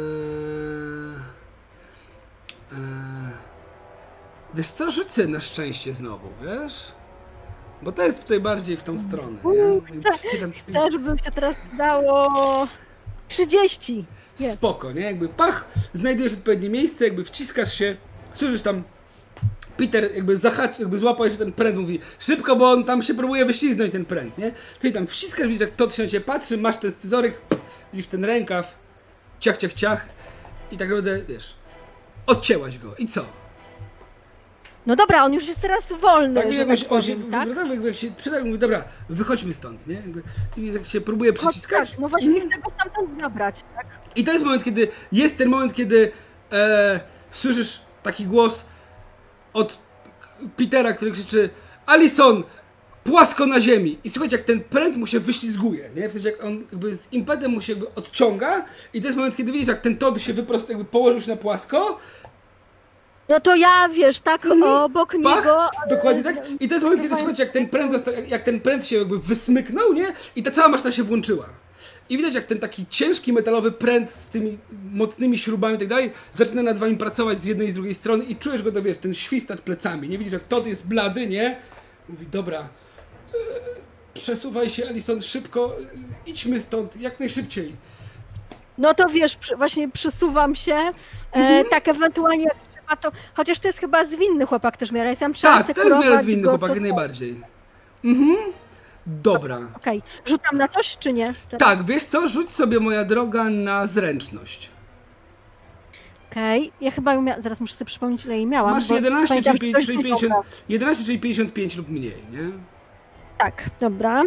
eee, wiesz co, rzucę na szczęście znowu, wiesz? Bo to jest tutaj bardziej w tą stronę, Mm, nie? chcę- Kiedy- Chcę, żeby mi się teraz dało trzydzieści. Jest. Spoko, nie? Jakby pach, znajdujesz odpowiednie miejsce, jakby wciskasz się, słyszysz tam, Peter jakby zahacz, jakby złapał się ten pręt, mówi szybko, bo on tam się próbuje wyśliznąć ten pręt, nie? Ty tam wciskasz, widzisz jak Todd się na ciebie patrzy, masz ten scyzoryk, widzisz ten rękaw, ciach, ciach, ciach i tak naprawdę, wiesz, odcięłaś go i co? No dobra, on już jest teraz wolny, Tak, że wiesz, tak jak on się, powiem, tak? tak? Jak, jak się przyda, mówi, dobra, wychodźmy stąd, nie? Jakby, i jak się próbuje Chodź, przyciskać, tak, no właśnie chcę go stamtąd zabrać, tak? i to jest moment, kiedy, jest ten moment, kiedy e, słyszysz taki głos od Petera, który krzyczy: Alison, płasko na ziemi! I słuchajcie, jak ten pręt mu się wyślizguje, nie? W sensie, jak on jakby z impetem mu się jakby odciąga i to jest moment, kiedy widzisz, jak ten Todd się wyprost, jakby położył się na płasko, No to ja, wiesz, tak obok pach, niego... ale- dokładnie tak, i to jest moment, kiedy Chyba- słuchajcie, jak ten pręt został, jak, jak ten pręt się jakby wysmyknął, nie? I ta cała maszyna się włączyła. I widać, jak ten taki ciężki metalowy pręt z tymi mocnymi śrubami i tak dalej zaczyna nad wami pracować z jednej i z drugiej strony i czujesz go, to wiesz, ten świstacz plecami, nie? Widzisz, jak Todd jest blady, nie? Mówi: dobra, e, przesuwaj się, Alison, szybko, e, idźmy stąd, jak najszybciej. No to wiesz, przy, właśnie przesuwam się, e, Mhm. tak ewentualnie jak trzeba to, chociaż to jest chyba zwinny chłopak też w miarę, tam trzeba Tak, to jest w miarę sekurować zwinny go, chłopak, to- jak najbardziej. Mhm. Dobra. Okej, rzucam na coś czy nie? Teraz? Tak, wiesz co, rzuć sobie, moja droga, na zręczność. Okej, ja chyba ją mia- zaraz muszę sobie przypomnieć, ile jej miałam. Masz bo jedenaście, pamiętam, czyli, że coś czyli dużo pięćdziesiąt, brałam. jedenaście, czyli pięćdziesiąt pięć lub mniej, nie? Tak, dobra.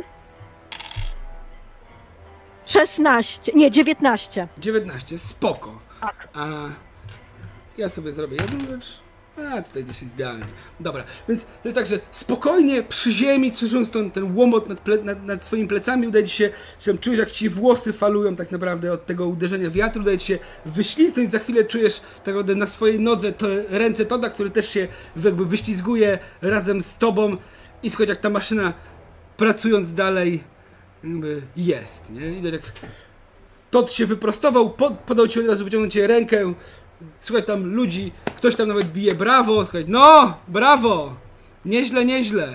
szesnaście, nie, dziewiętnaście. dziewiętnaście, spoko. Tak. A ja sobie zrobię jedną rzecz. A, tutaj też jest idealnie. Dobra, więc to jest tak, że spokojnie przy ziemi, słysząc ten, ten łomot nad, ple, nad, nad swoimi plecami, udaje ci się, że czujesz, jak ci włosy falują tak naprawdę od tego uderzenia wiatru, udaje ci się wyśliznąć, za chwilę czujesz tak naprawdę na swojej nodze te ręce Toda, który też się jakby wyślizguje razem z tobą i słuchaj, jak ta maszyna pracując dalej jakby jest, nie? I tak jak Tod się wyprostował, pod, podał ci od razu wyciągnąć ci rękę. Słuchaj, tam ludzi, ktoś tam nawet bije brawo, słuchaj, no, brawo, nieźle, nieźle.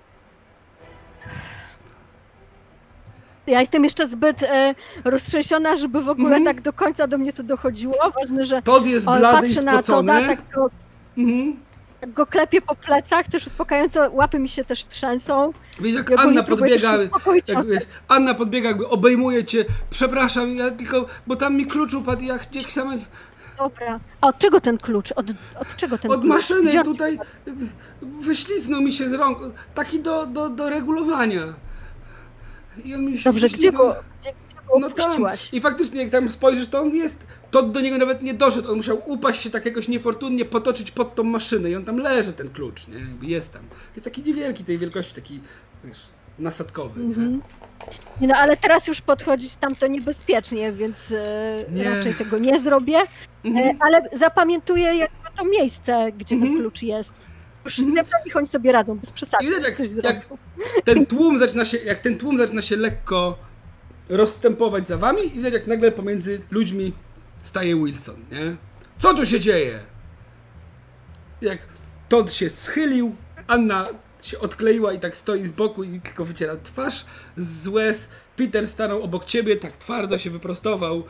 Ja jestem jeszcze zbyt e, roztrzęsiona, żeby w ogóle Mhm. tak do końca do mnie to dochodziło. Ważne, że Tod jest on blady i patrzy na Toda, spocony. tak go, Mhm. tak go klepie po plecach, też uspokajająco, łapy mi się też trzęsą. Wiesz, jak Ja ogólnie Anna próbuję podbiega, też uspokoić jak, wiesz, Anna podbiega, jakby obejmuje cię, przepraszam, ja tylko, bo tam mi klucz upadł, ja jak sama... Dobra. A od czego ten klucz? Od, od czego ten Od klucz? maszyny Gdzie on- tutaj y, wyśliznął mi się z rąk, taki do, do, do regulowania. I on mi się Dobrze, gdzie wyśliznął. go, gdzie, gdzie go No tam. opuściłaś? I faktycznie jak tam spojrzysz, to on jest, to do niego nawet nie doszedł, on musiał upaść się tak jakoś niefortunnie, potoczyć pod tą maszynę i on tam leży, ten klucz, nie? Jakby jest tam. Jest taki niewielki tej wielkości, taki, wiesz, nasadkowy, nie? Mhm. Nie, no ale teraz już podchodzić tam to niebezpiecznie, więc e, Nie. raczej tego nie zrobię. Mhm. E, ale zapamiętuję jakby to miejsce, gdzie Mhm. ten klucz jest. Już z tym niech oni sobie radzą, bez przesady. I widać, jak- coś jak- zrobią. Ten tłum zaczyna się, jak ten tłum zaczyna się lekko rozstępować za wami i widać, jak nagle pomiędzy ludźmi staje Wilson, nie? Co tu się dzieje? Jak Todd się schylił, Anna się odkleiła i tak stoi z boku i tylko wyciera twarz z łez. Peter stanął obok ciebie, tak twardo się wyprostował.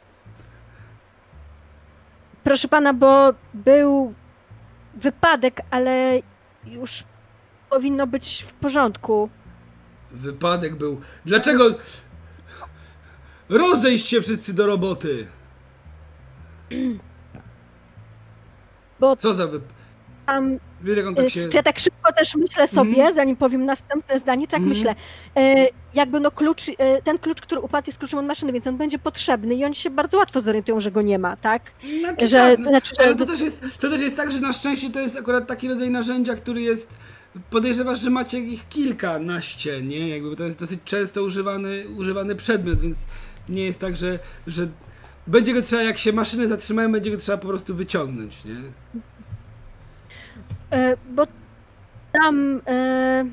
Proszę pana, bo był wypadek, ale już powinno być w porządku. Wypadek był. Dlaczego? Rozejść się wszyscy do roboty! Bo Co za wypadek? tam Wiesz, jak on tak się... Czy ja tak szybko też myślę sobie, Mhm. zanim powiem następne zdanie, tak Mhm. myślę, e, jakby no klucz, e, ten klucz, który upadł jest kluczem od maszyny, więc on będzie potrzebny i oni się bardzo łatwo zorientują, że go nie ma, tak? Znaczy, Że, tak, no, znaczy, że, ale to też, jest, to też jest tak, że na szczęście to jest akurat taki rodzaj narzędzia, który jest... Podejrzewasz, że macie ich kilkanaście, nie? Jakby to jest dosyć często używany, używany przedmiot, więc nie jest tak, że, że będzie go trzeba, jak się maszyny zatrzymają, będzie go trzeba po prostu wyciągnąć, nie? e, bo tam e,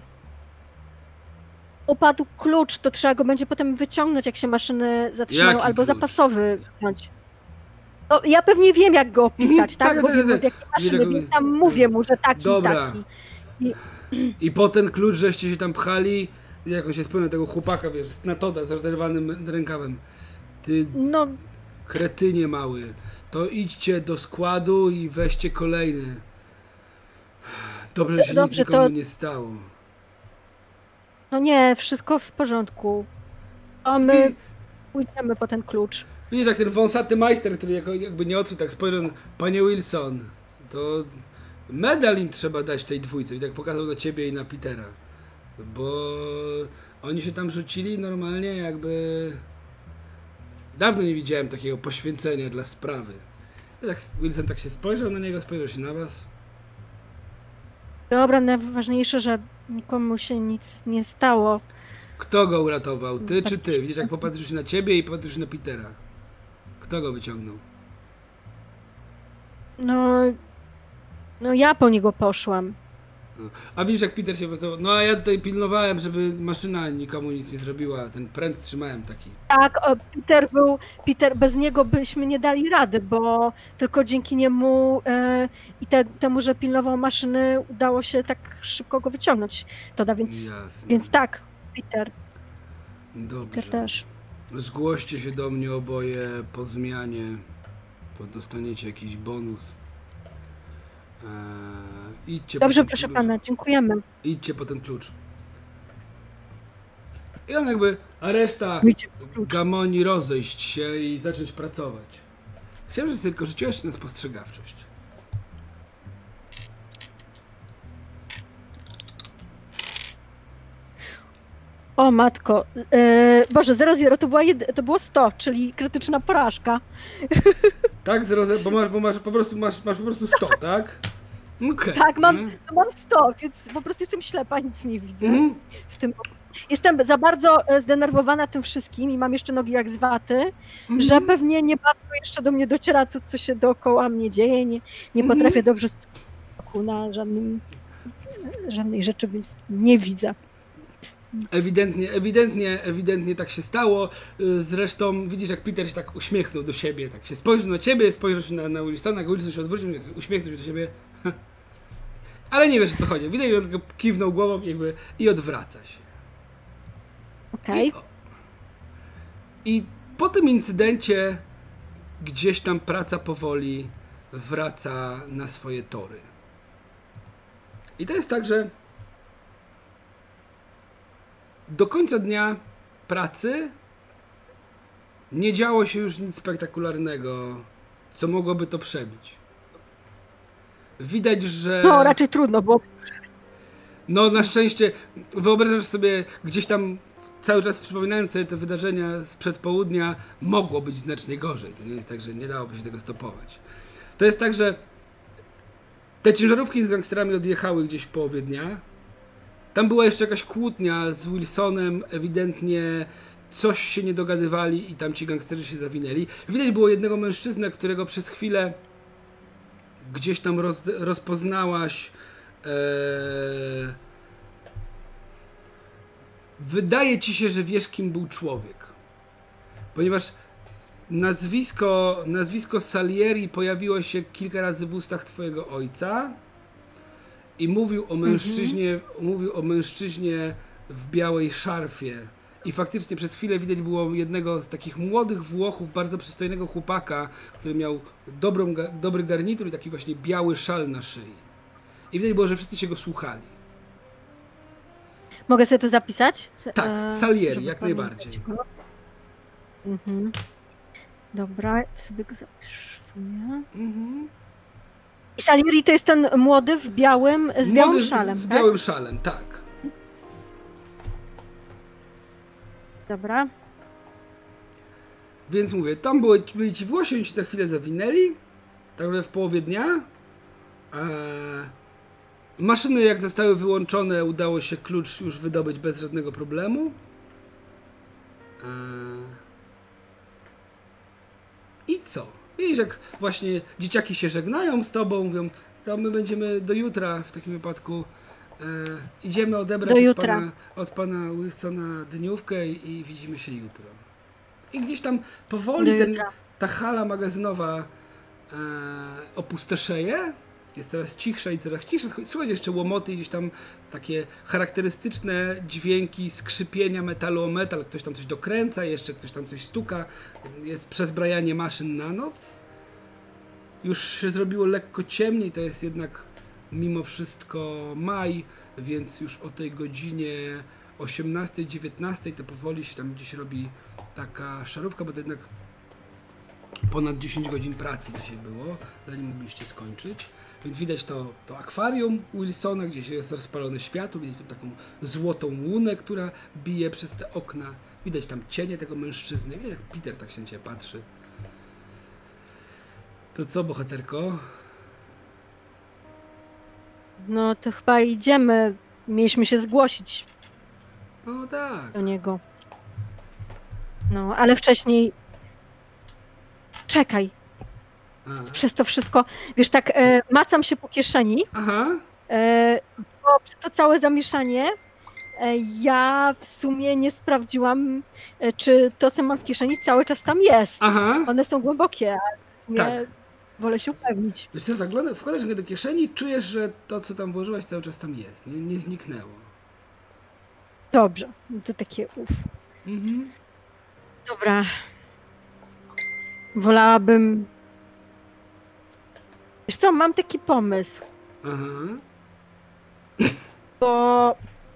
upadł klucz, to trzeba go będzie potem wyciągnąć, jak się maszyny zatrzymają, Jaki albo klucz? zapasowy wziąć. No, ja pewnie wiem, jak go opisać, Mhm, tak? tak, Bo tak, wiem, tak, od jakiej maszyny, tak. więc tam mówię mu, że taki Dobra. taki. I po ten klucz, żeście się tam pchali, jak on się spłynął tego chłopaka, wiesz, na Toda z rozerwanym rękawem. Ty No, kretynie mały, to idźcie do składu i weźcie kolejny. Dobrze, że się Dobrze, nic nikomu to- nie stało. no nie, wszystko w porządku. A my pójdziemy po ten klucz. Widzisz, jak ten wąsaty majster, który jako, jakby nie odszedł, tak spojrzał, panie Wilson, to medal im trzeba dać tej dwójce. I tak pokazał na ciebie i na Petera. Bo oni się tam rzucili normalnie jakby... Dawno nie widziałem takiego poświęcenia dla sprawy. I tak Wilson tak się spojrzał na niego, spojrzał się na was. Dobra, najważniejsze, że nikomu się nic nie stało. Kto go uratował? Ty czy ty? Widzisz, jak popatrzył się na ciebie i popatrzył się na Petera. Kto go wyciągnął? No, no ja po niego poszłam. No. A widzisz, jak Peter się postawił. No a ja tutaj pilnowałem, żeby maszyna nikomu nic nie zrobiła. Ten pręt trzymałem taki. Tak, o, Peter był, Peter, bez niego byśmy nie dali rady, bo tylko dzięki niemu e, i te, temu, że pilnował maszyny, udało się tak szybko go wyciągnąć. Toda, więc, Jasne. więc tak, Peter, Dobrze. Peter też. Zgłoście się do mnie oboje po zmianie. To dostaniecie jakiś bonus. Eee, idźcie po Dobrze, ten proszę klucz. pana, dziękujemy. Idźcie po ten klucz. I on jakby, a reszta Pójdzie po klucz. gamoni rozejść się i zacząć pracować. Chciałem, że tylko rzuciłeś na spostrzegawczość. O matko, e, Boże, zero zero to, była jed... to było sto, czyli krytyczna porażka. Tak, z roze- bo, masz, bo masz po prostu masz, masz po prostu sto, tak? Okay. Tak, mam, mam sto, więc po prostu jestem ślepa, nic nie widzę. Mm. W tym... Jestem za bardzo zdenerwowana tym wszystkim i mam jeszcze nogi jak z waty, mm. że pewnie nie bardzo jeszcze do mnie dociera to, co się dookoła mnie dzieje. Nie, nie mm. potrafię dobrze skupić na żadnym, żadnej rzeczy, więc nie widzę. Ewidentnie, ewidentnie, ewidentnie tak się stało. Zresztą widzisz, jak Peter się tak uśmiechnął do siebie, tak się spojrzał na ciebie, spojrzał się na, na Wilsona, jak Wilson się odwrócił, uśmiechnął się do siebie. Ale nie wiesz, o co chodzi. Widać, że tylko kiwnął głową jakby i odwraca się. Okej. Okay. I, I po tym incydencie gdzieś tam praca powoli wraca na swoje tory. I to jest tak, że do końca dnia pracy nie działo się już nic spektakularnego, co mogłoby to przebić. Widać, że... No, raczej trudno, bo... No, na szczęście wyobrażasz sobie gdzieś tam, cały czas przypominając sobie te wydarzenia sprzed południa, mogło być znacznie gorzej. To nie jest tak, że nie dałoby się tego stopować. To jest tak, że te ciężarówki z gangsterami odjechały gdzieś w połowie dnia. Tam była jeszcze jakaś kłótnia z Wilsonem, ewidentnie coś się nie dogadywali i tam ci gangsterzy się zawinęli. Widać było jednego mężczyznę, którego przez chwilę gdzieś tam roz, rozpoznałaś. Eee... Wydaje ci się, że wiesz, kim był człowiek. Ponieważ nazwisko, nazwisko Salieri pojawiło się kilka razy w ustach twojego ojca. I mówił o mężczyźnie, mm-hmm. mówił o mężczyźnie w białej szarfie. I faktycznie przez chwilę widać było jednego z takich młodych Włochów, bardzo przystojnego chłopaka, który miał dobrą, dobry garnitur i taki właśnie biały szal na szyi. I widać było, że wszyscy się go słuchali. Mogę sobie to zapisać? Tak, Salieri, jak najbardziej. Mhm. Dobra, sobie go zapisz w sumie. Mhm. I Salieri to jest ten młody w białym, z białym młody szalem, z, z tak? białym szalem, tak. Dobra. Więc mówię, tam były, byli ci Włosi, oni się za chwilę zawinęli, tak naprawdę w połowie dnia. Eee, maszyny jak zostały wyłączone, udało się klucz już wydobyć bez żadnego problemu. Eee, I co? Widzisz, jak właśnie dzieciaki się żegnają z tobą, mówią, to my będziemy do jutra w takim wypadku. E, idziemy odebrać od pana, od pana Wilsona dniówkę i, i widzimy się jutro. I gdzieś tam powoli ten, ta hala magazynowa e, opustoszeje. Jest coraz cichsza i coraz cichsza. Słuchaj, jeszcze łomoty i gdzieś tam takie charakterystyczne dźwięki skrzypienia metalu o metal. Ktoś tam coś dokręca, jeszcze ktoś tam coś stuka. Jest przezbrajanie maszyn na noc. Już się zrobiło lekko ciemniej, to jest jednak mimo wszystko maj, więc już o tej godzinie osiemnastej, dziewiętnastej to powoli się tam gdzieś robi taka szarówka, bo to jednak ponad dziesięć godzin pracy dzisiaj było, zanim mogliście skończyć. Więc widać to, to akwarium Wilsona, gdzieś jest rozpalone światło, widać tam taką złotą łunę, która bije przez te okna. Widać tam cienie tego mężczyzny. Widać, jak Peter tak się na ciebie patrzy. To co, bohaterko? No to chyba idziemy. Mieliśmy się zgłosić. No tak. Do niego. No, ale wcześniej... Czekaj. A. Przez to wszystko, wiesz, tak e, macam się po kieszeni. Aha. E, bo przez to całe zamieszanie e, ja w sumie nie sprawdziłam, e, czy to, co mam w kieszeni, cały czas tam jest. Aha. One są głębokie, ale w sumie tak. wolę się upewnić. Wiesz co, zaglądasz, wkładasz go do kieszeni, czujesz, że to, co tam włożyłaś, cały czas tam jest. Nie, nie zniknęło. Dobrze, to takie uff. Mhm. Dobra. Wolałabym... Wiesz co, mam taki pomysł. Aha. Bo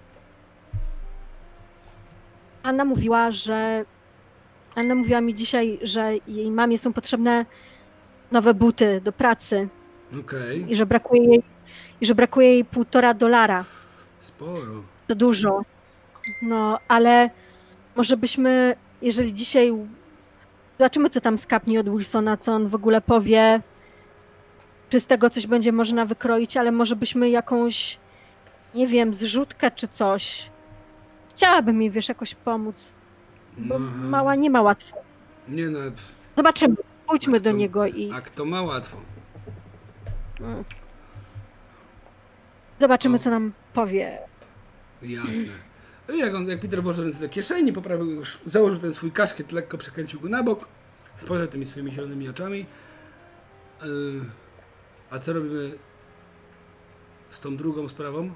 Anna mówiła, że Anna mówiła mi dzisiaj, że jej mamie są potrzebne nowe buty do pracy. Okej. I że brakuje jej, i że brakuje jej półtora dolara. Sporo. To dużo. No, ale może byśmy, jeżeli dzisiaj zobaczymy, co tam skapnie od Wilsona, co on w ogóle powie, czy z tego coś będzie można wykroić, ale może byśmy jakąś, nie wiem, zrzutkę czy coś. Chciałabym jej, wiesz, jakoś pomóc. Bo Aha. mała nie ma łatwo. Nie no, pff, Zobaczymy, pójdźmy A do kto- niego i a kto ma łatwo? mm. zobaczymy, O. co nam powie. Jasne. No i jak, on, jak Peter włożył ręce do kieszeni, poprawił już, założył ten swój kaszkiet, lekko przekręcił go na bok, spojrzał tymi swoimi zielonymi oczami. Yy, a co robimy z tą drugą sprawą?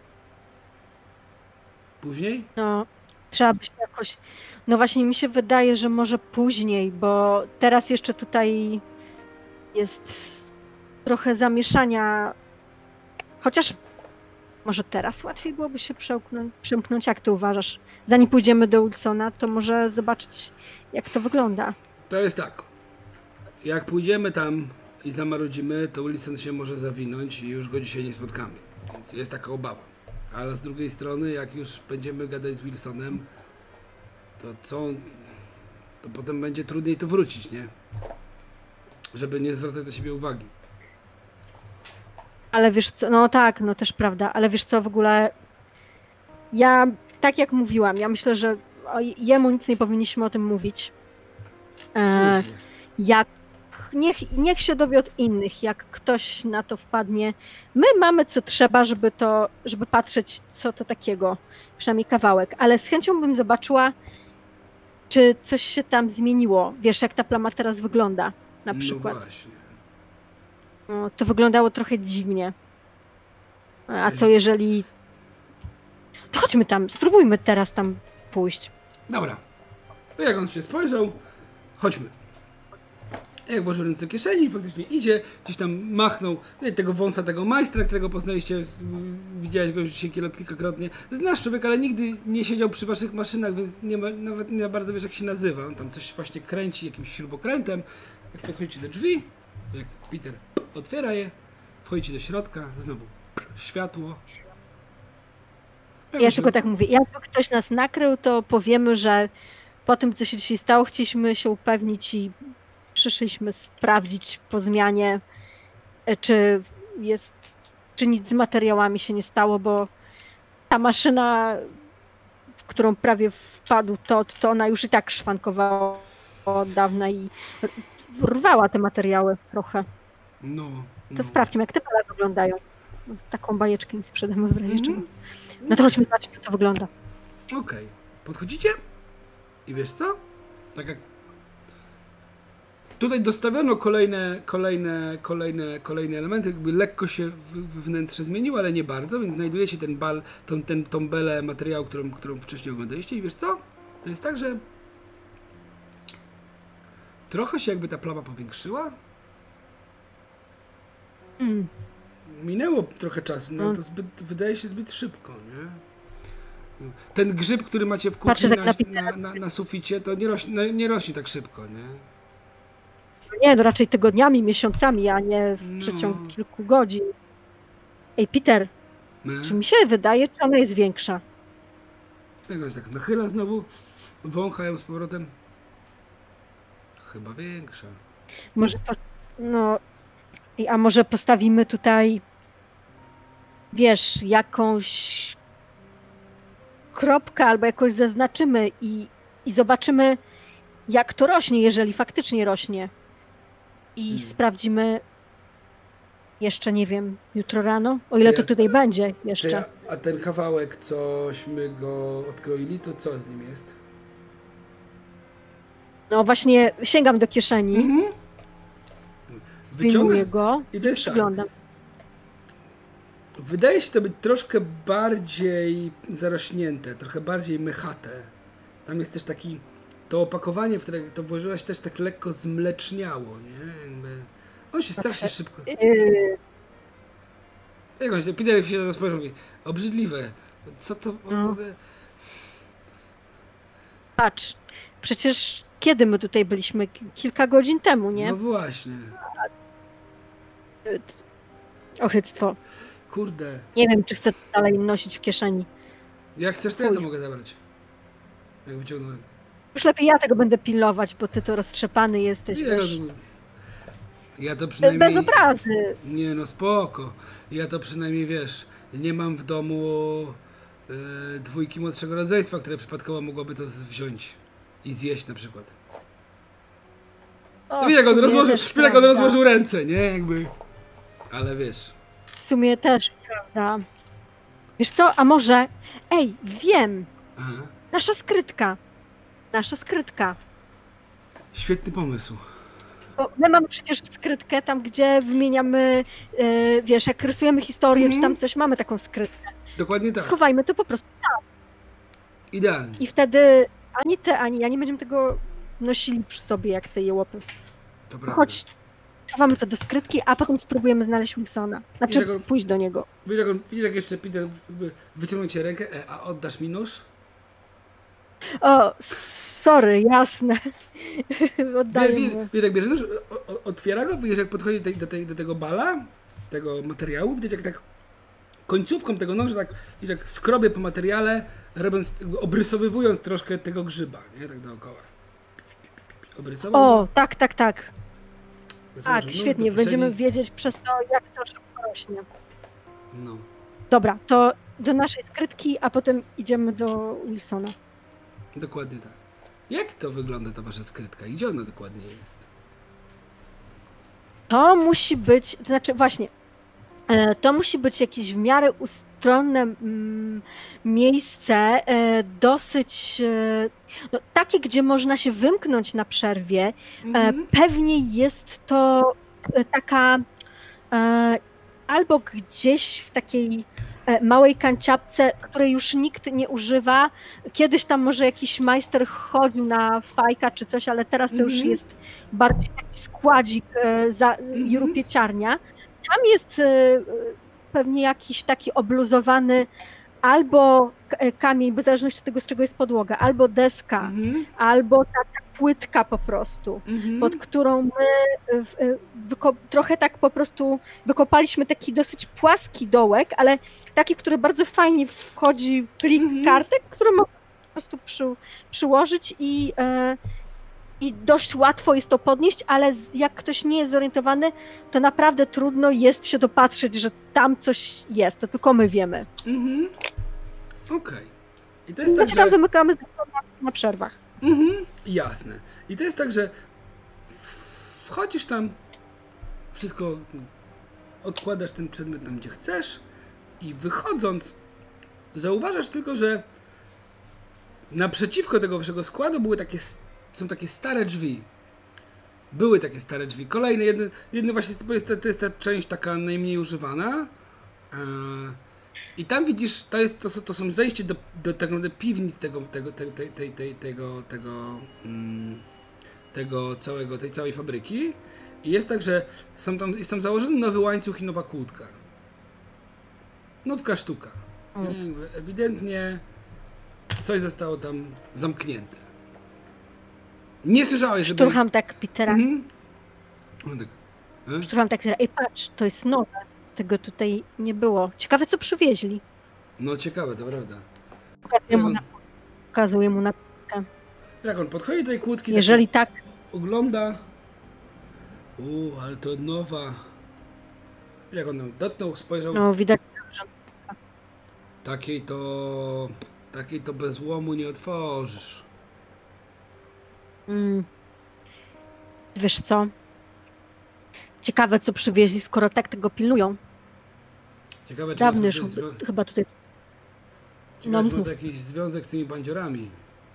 Później? No, trzeba by się jakoś... No właśnie mi się wydaje, że może później, bo teraz jeszcze tutaj jest trochę zamieszania. Chociaż może teraz łatwiej byłoby się przełknąć, przemknąć, jak ty uważasz? Zanim pójdziemy do Wilsona, to może zobaczyć, jak to wygląda. To jest tak. Jak pójdziemy tam i zamarudzimy, to Wilson się może zawinąć i już go dzisiaj nie spotkamy. Więc jest taka obawa. Ale z drugiej strony, jak już będziemy gadać z Wilsonem, to co? To potem będzie trudniej tu wrócić, nie? Żeby nie zwracać na siebie uwagi. Ale wiesz co, no tak, no też prawda, ale wiesz co, w ogóle ja, tak jak mówiłam, ja myślę, że o, jemu nic nie powinniśmy o tym mówić. E, Słusznie. jak, niech, niech się dowie od innych, jak ktoś na to wpadnie. My mamy co trzeba, żeby to, żeby patrzeć, co to takiego, przynajmniej kawałek, ale z chęcią bym zobaczyła, czy coś się tam zmieniło. Wiesz, jak ta plama teraz wygląda, na przykład. No właśnie. No, to wyglądało trochę dziwnie. A co Jeździ- jeżeli... To chodźmy tam, spróbujmy teraz tam pójść. Dobra. No jak on się spojrzał, chodźmy. Jak włożył ręce do kieszeni, faktycznie idzie, gdzieś tam machnął no i tego wąsa, tego majstra, którego poznaliście, yy, widziałeś go już dzisiaj kilka- kilkakrotnie. Znasz człowieka, ale nigdy nie siedział przy waszych maszynach, więc nie ma, nawet nie bardzo wiesz, jak się nazywa. On tam coś właśnie kręci jakimś śrubokrętem. Jak podchodzicie do drzwi, jak Peter otwiera je, wchodzicie do środka, znowu światło. Ja tylko tak mówię, jakby ktoś nas nakrył, to powiemy, że po tym, co się dzisiaj stało, chcieliśmy się upewnić i przyszliśmy sprawdzić po zmianie, e, czy jest, czy nic z materiałami się nie stało, bo ta maszyna, w którą prawie wpadł Todd, to ona już i tak szwankowała od dawna i rwała te materiały trochę. No, To no. sprawdźmy, jak te pole wyglądają. Taką bajeczkę im sprzedamy w razie Mhm. czego. No to chodźmy zobaczyć, jak to wygląda. Okej. Podchodzicie i wiesz co? Tak jak tutaj dostawiono kolejne, kolejne, kolejne, kolejne elementy, jakby lekko się w- wnętrze zmieniło, ale nie bardzo, więc znajdujecie ten bal, tą, ten, tą belę materiału, którą, którą wcześniej oglądaliście i wiesz co? To jest tak, że trochę się jakby ta plama powiększyła. Mm. Minęło trochę czasu, no No. to zbyt, wydaje się zbyt szybko, nie? Ten grzyb, który macie w Patrzę kuchni tak na, na na, na, na suficie, to nie rośnie, no, nie rośnie tak szybko, nie? Nie, no raczej tygodniami, miesiącami, a nie w No. przeciągu kilku godzin. Ej, Peter, My? czy mi się wydaje, czy ona jest większa? Jakoś tak nachyla znowu, wącha ją z powrotem. Chyba większa. Może po, no, ej, a może postawimy tutaj, wiesz, jakąś kropkę albo jakoś zaznaczymy i, i zobaczymy, jak to rośnie, jeżeli faktycznie rośnie. I Hmm. sprawdzimy jeszcze, nie wiem, jutro rano, o ile Ty, to a- tutaj będzie Ty, jeszcze. a, a ten kawałek, cośmy go odkroili, to co z nim jest? No właśnie sięgam do kieszeni, Mhm. Wyciągasz wyjmuję go i i to jest tak. przyglądam. Wydaje się to być troszkę bardziej zarośnięte, trochę bardziej mechate. Tam jest też taki, to opakowanie, w które to włożyłaś, też tak lekko zmleczniało, nie? Jakby, on się strasznie szybko... Yy, Jakoś, Peter się na to spojrzał i mówi, obrzydliwe. Co to w No. ogóle... patrz, przecież kiedy my tutaj byliśmy? Ki- Kilka godzin temu, nie? No właśnie. Ochyctwo. Kurde. Nie wiem, czy chcę to dalej nosić w kieszeni. Jak chcesz, to ja to Fuj. mogę zabrać. Jak wyciągnę rękę. Już lepiej ja tego będę pilnować, bo ty to roztrzepany jesteś, Nie, wiesz. no, Ja to Bez przynajmniej... obrazy. Nie no, spoko. Ja to przynajmniej, wiesz, nie mam w domu e, dwójki młodszego rodzeństwa, które przypadkowo mogłoby to z- wziąć i zjeść na przykład. O, No, wiesz, jak w on, sumie rozłożył, też wiesz, jak on prawda. rozłożył ręce, nie? Jakby... Ale wiesz... W sumie też, prawda. Wiesz co, a może... Ej, wiem! Aha. Nasza skrytka. Nasza skrytka. Świetny pomysł. Bo my mamy przecież skrytkę tam, gdzie wymieniamy, e, wiesz, jak rysujemy historię, Mhm. czy tam coś, mamy taką skrytkę. Dokładnie tak. Schowajmy to po prostu. Idealnie. I wtedy ani ty, ani ja nie będziemy tego nosili przy sobie, jak te jełopy. To prawda. Chodź, schowamy to do skrytki, a potem spróbujemy znaleźć Wilsona. Znaczy, Wiesz, jak on- pójść do niego. Widzisz jak, on, widzisz, jak jeszcze Peter jakby wyciągnął ci rękę, e, a oddasz mi nóż? O, sorry, jasne. Wiesz, Oddaję wiesz, mu. wiesz jak bierze nóż, o, o, otwiera go, widzisz jak podchodzi do, tej, do, tej, do tego bala, tego materiału, widzisz jak tak końcówką tego noża, tak, widzisz jak skrobie po materiale, robiąc, jakby obrysowywując troszkę tego grzyba, nie? Tak dookoła. Obrysował O, go, tak, tak, tak. założył Tak, nóż świetnie. do Będziemy kieszeni. wiedzieć przez to, jak to szybko rośnie. No, Dobra, to do naszej skrytki, a potem idziemy do Wilsona. dokładnie tak. Jak to wygląda ta wasza skrytka i gdzie ona dokładnie jest? To musi być, to znaczy właśnie, e, to musi być jakieś w miarę ustronne mm, miejsce, e, dosyć e, no, takie, gdzie można się wymknąć na przerwie. E, Mhm. Pewnie jest to e, taka e, albo gdzieś w takiej e, małej kanciapce, której już nikt nie używa. Kiedyś tam może jakiś majster chodził na fajka czy coś, ale teraz to już Mhm. jest bardziej taki składzik e, za, Mhm. i rupieciarnia. Tam jest e, pewnie jakiś taki obluzowany albo k- e, kamień, bo w zależności od tego, z czego jest podłoga, albo deska, Mhm. albo taka płytka po prostu, Mhm. pod którą my e, w- e, wyko- trochę tak po prostu wykopaliśmy taki dosyć płaski dołek, ale taki, który bardzo fajnie wchodzi w plik Mhm. kartek, który można po prostu przy, przyłożyć i, e, i dość łatwo jest to podnieść, ale z- jak ktoś nie jest zorientowany, to naprawdę trudno jest się dopatrzeć, że tam coś jest, to tylko my wiemy. Mhm. Okej. I to jest My tak, się tam że... wymykamy na, na przerwach. Mhm, jasne. I to jest tak, że wchodzisz tam, wszystko odkładasz ten przedmiot tam, gdzie chcesz i wychodząc zauważasz tylko, że naprzeciwko tego waszego składu były takie, s- są takie stare drzwi. Były takie stare drzwi. Kolejne, jedne, jedne właśnie, to jest, ta- to jest ta część taka najmniej używana. E, I tam widzisz, to, jest, to, są, to są zejście do, do tak naprawdę piwnic tego, tego, tej, tej, tej, tej, tego, tego, mm, tego całego, tej całej fabryki. I jest tak, że są tam, jest tam założony nowy łańcuch i nowa kłódka. Nowka sztuka. Mm. Nie, jakby ewidentnie coś zostało tam zamknięte. Nie słyszałeś, żeby... Szturcham tak Petera, Mhm. O, tak. E? szturcham tak Petera, ej patrz, to jest nowe, tego tutaj nie było. Ciekawe co przywieźli. No ciekawe, to prawda. Pokazuję mu Jak na, on, pokazuję mu na jak on podchodzi do tej kłódki, jeżeli tak, tak ogląda. Uuu, ale to nowa. Jak on ją dotknął, spojrzał. no widać, Takiej to... Takiej to bez łomu nie otworzysz. mm, wiesz co, ciekawe co przywieźli, skoro tak tego pilnują. Ciekawe, czy Dawny ma już to, zwią... chyba tutaj, Ciekawe, no czy ma mów. to jakiś związek z tymi bandziorami.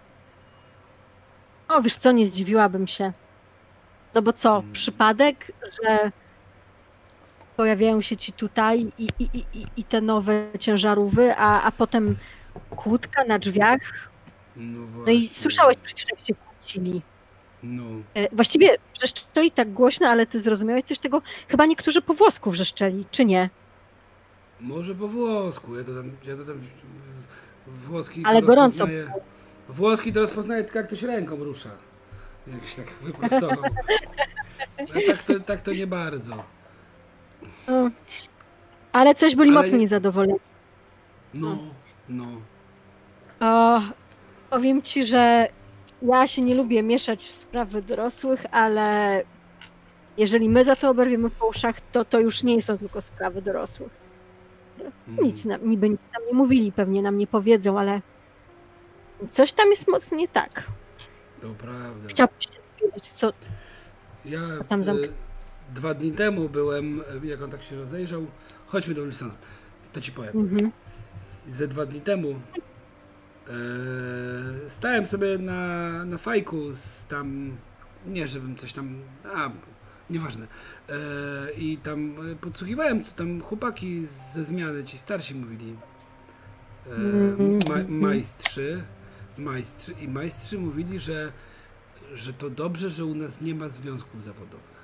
o wiesz co, nie zdziwiłabym się. No bo co, Hmm. przypadek, że pojawiają się ci tutaj i, i, i, i- i te nowe ciężarówki, a, a potem kłódka na drzwiach. No No właśnie. i słyszałeś przecież, jak się kłócili. No. E, Właściwie wrzeszczeli tak głośno, ale ty zrozumiałeś coś tego? Chyba niektórzy po włosku wrzeszczeli, czy nie? Może po włosku. Ja to tam... Ja to tam... Włoski Ale to gorąco rozpoznaję... Włoski to rozpoznaje tylko jak ktoś ręką rusza. Jakiś tak wyprostował. A tak to, tak to nie bardzo. No. Ale coś byli Ale mocno nie- niezadowoleni. No, no. O, powiem ci, że ja się nie lubię mieszać w sprawy dorosłych, ale Jeżeli my za to oberwiemy po uszach, to to już nie są tylko sprawy dorosłych. Mm. Nic nam, niby nic nam nie mówili, pewnie nam nie powiedzą, ale coś tam jest mocno nie tak. To prawda. Chciałbyś wiedzieć, co... Ja tam e, zamk- dwa dni temu byłem, e, jak on tak się rozejrzał, chodźmy do Wilsona, to ci powiem. Mhm. Ze dwa dni temu e, stałem sobie na, na fajku z tam, nie żebym coś tam, a nieważne, e, i tam e, podsłuchiwałem, co tam chłopaki ze zmiany, ci starsi mówili. E, ma, majstrzy, majstrzy i majstrzy mówili, że, że to dobrze, że u nas nie ma związków zawodowych.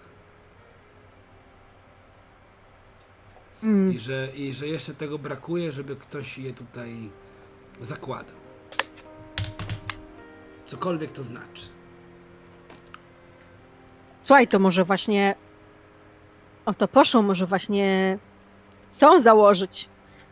Mm. I że, I że jeszcze tego brakuje, żeby ktoś je tutaj zakładał. Cokolwiek to znaczy. Słuchaj, to może właśnie o to poszło, może właśnie chcą założyć.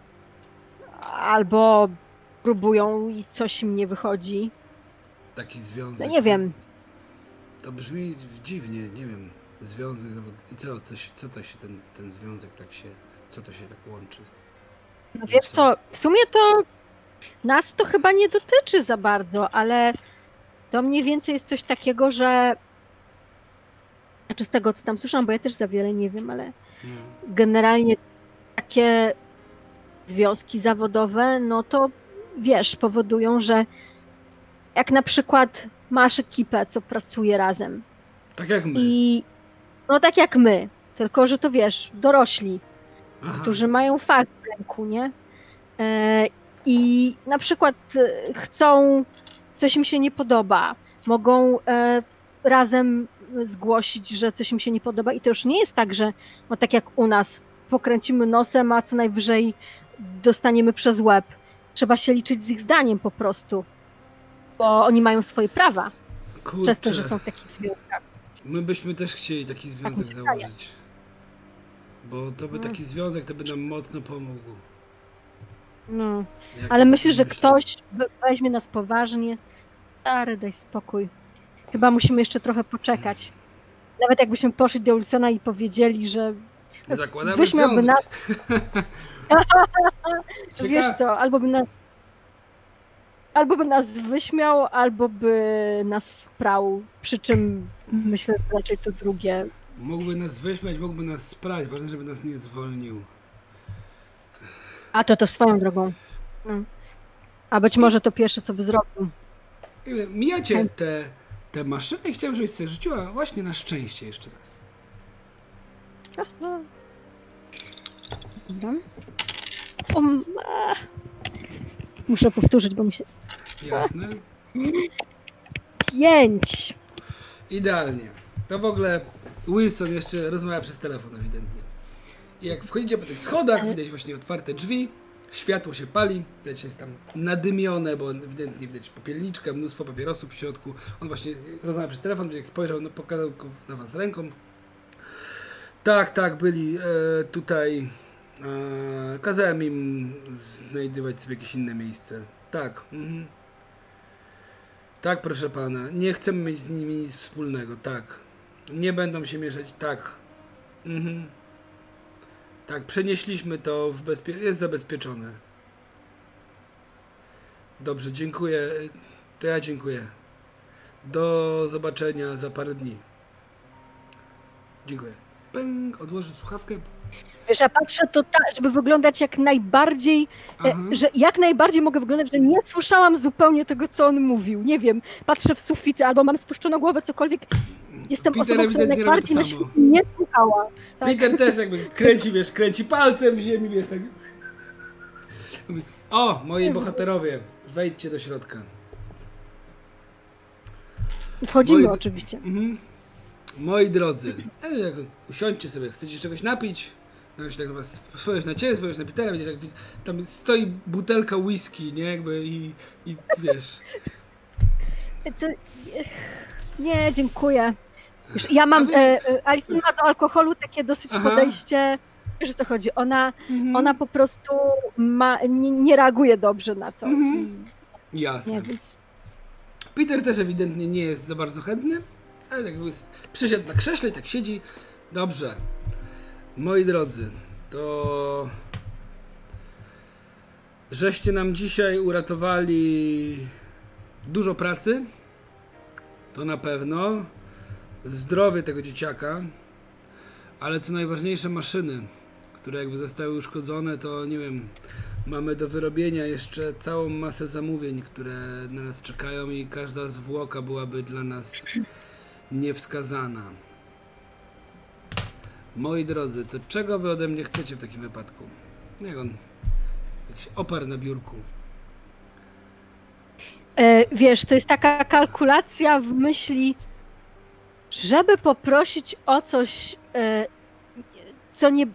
Albo próbują i coś im nie wychodzi. Taki związek. No nie wiem. To brzmi dziwnie, nie wiem. Związek zawodowy. I co, co, się, co to się ten, ten związek tak się, co to się tak łączy? No wiesz co, w sumie to nas to chyba nie dotyczy za bardzo, ale to mniej więcej jest coś takiego, że znaczy z tego co tam słyszałam, bo ja też za wiele nie wiem, ale No. generalnie takie związki zawodowe, no to wiesz, powodują, że jak na przykład masz ekipę, co pracuje razem Tak jak my. i no tak jak my, tylko że to wiesz, dorośli, Aha. którzy mają fakt w ręku, nie? E, I na przykład e, chcą, coś im się nie podoba, mogą e, razem zgłosić, że coś im się nie podoba i to już nie jest tak, że no tak jak u nas, pokręcimy nosem, a co najwyżej dostaniemy przez łeb. Trzeba się liczyć z ich zdaniem po prostu, bo oni mają swoje prawa, Kurczę, przez to, że są w takich związkach. my byśmy też chcieli taki związek mi się wydaje. założyć. Bo to by No. taki związek, to by nam mocno pomógł. No. Jak Ale to myślisz, że myślę. ktoś we- weźmie nas poważnie? Stary, daj spokój. Chyba musimy jeszcze trochę poczekać. Nawet jakbyśmy poszli do Wilsona i powiedzieli, że Zakładamy wyśmiałby związek. nas, Ciekawe- wiesz co, albo by nas albo by nas wyśmiał, albo by nas sprał, przy czym myślę, że raczej to drugie. Mógłby nas wyśmiać, mógłby nas sprać. Ważne, żeby nas nie zwolnił. A to to swoją drogą. No. A być może to pierwsze, co by zrobił. I mówię, mijacie te, te maszyny i chciałem, żebyś sobie rzuciła właśnie na szczęście jeszcze raz. Dobra. O, a. Muszę powtórzyć, bo mi się... Jasne? Pięć! Idealnie. To w ogóle Wilson jeszcze rozmawia przez telefon ewidentnie. I jak wchodzicie po tych schodach, widać właśnie otwarte drzwi, światło się pali, widać jest tam nadymione, bo ewidentnie widać popielniczkę, mnóstwo papierosów w środku. On właśnie rozmawia przez telefon, jak spojrzał, no pokazał na was ręką. Tak, tak, byli e, tutaj. E, kazałem im znajdywać sobie jakieś inne miejsce. Tak. Mhm. Tak, proszę pana. Nie chcemy mieć z nimi nic wspólnego. Tak. Nie będą się mieszać. Tak. Mhm. Tak, przenieśliśmy to w bezpie... Jest zabezpieczone. Dobrze, dziękuję. To ja dziękuję. Do zobaczenia za parę dni. Dziękuję. Pęk, odłożę słuchawkę. Wiesz, ja patrzę to tak, żeby wyglądać jak najbardziej, e, Aha. że jak najbardziej mogę wyglądać, że nie słyszałam zupełnie tego, co on mówił. Nie wiem, patrzę w sufity albo mam spuszczoną głowę, cokolwiek. Jestem Peter osobą, która ewidentnie robi najbardziej to na samo. świecie nie słuchała. Tak? Peter też jakby kręci, wiesz, kręci palcem w ziemi, wiesz, tak. Mówi, o, moi bohaterowie, wejdźcie do środka. Wchodzimy Moi- oczywiście. Mhm. Moi drodzy, e, jak usiądźcie sobie, chcecie czegoś napić? No się tak na was, spojrzysz na ciebie, spojrzysz na Petera, widzisz, jak wi- tam stoi butelka whisky, nie, jakby i, i wiesz. To, nie, dziękuję. Wiesz, ja mam, A wy- e, e, Alison ma do alkoholu takie dosyć Aha. podejście, wiesz o co chodzi, ona, Mhm. ona po prostu ma, nie, nie reaguje dobrze na to. Mhm. I, Jasne. nie, więc Peter też ewidentnie nie jest za bardzo chętny. Ale tak jakby przysiadł na krześle i tak siedzi. Dobrze. Moi drodzy, to żeście nam dzisiaj uratowali dużo pracy. To na pewno. Zdrowie tego dzieciaka. Ale co najważniejsze, maszyny, które jakby zostały uszkodzone, to nie wiem, mamy do wyrobienia jeszcze całą masę zamówień, które na nas czekają i każda zwłoka byłaby dla nas niewskazana. Moi drodzy, to czego wy ode mnie chcecie w takim wypadku? Jak on? Jakiś opar na biurku. E, wiesz, to jest taka kalkulacja w myśli, żeby poprosić o coś, e, co nie,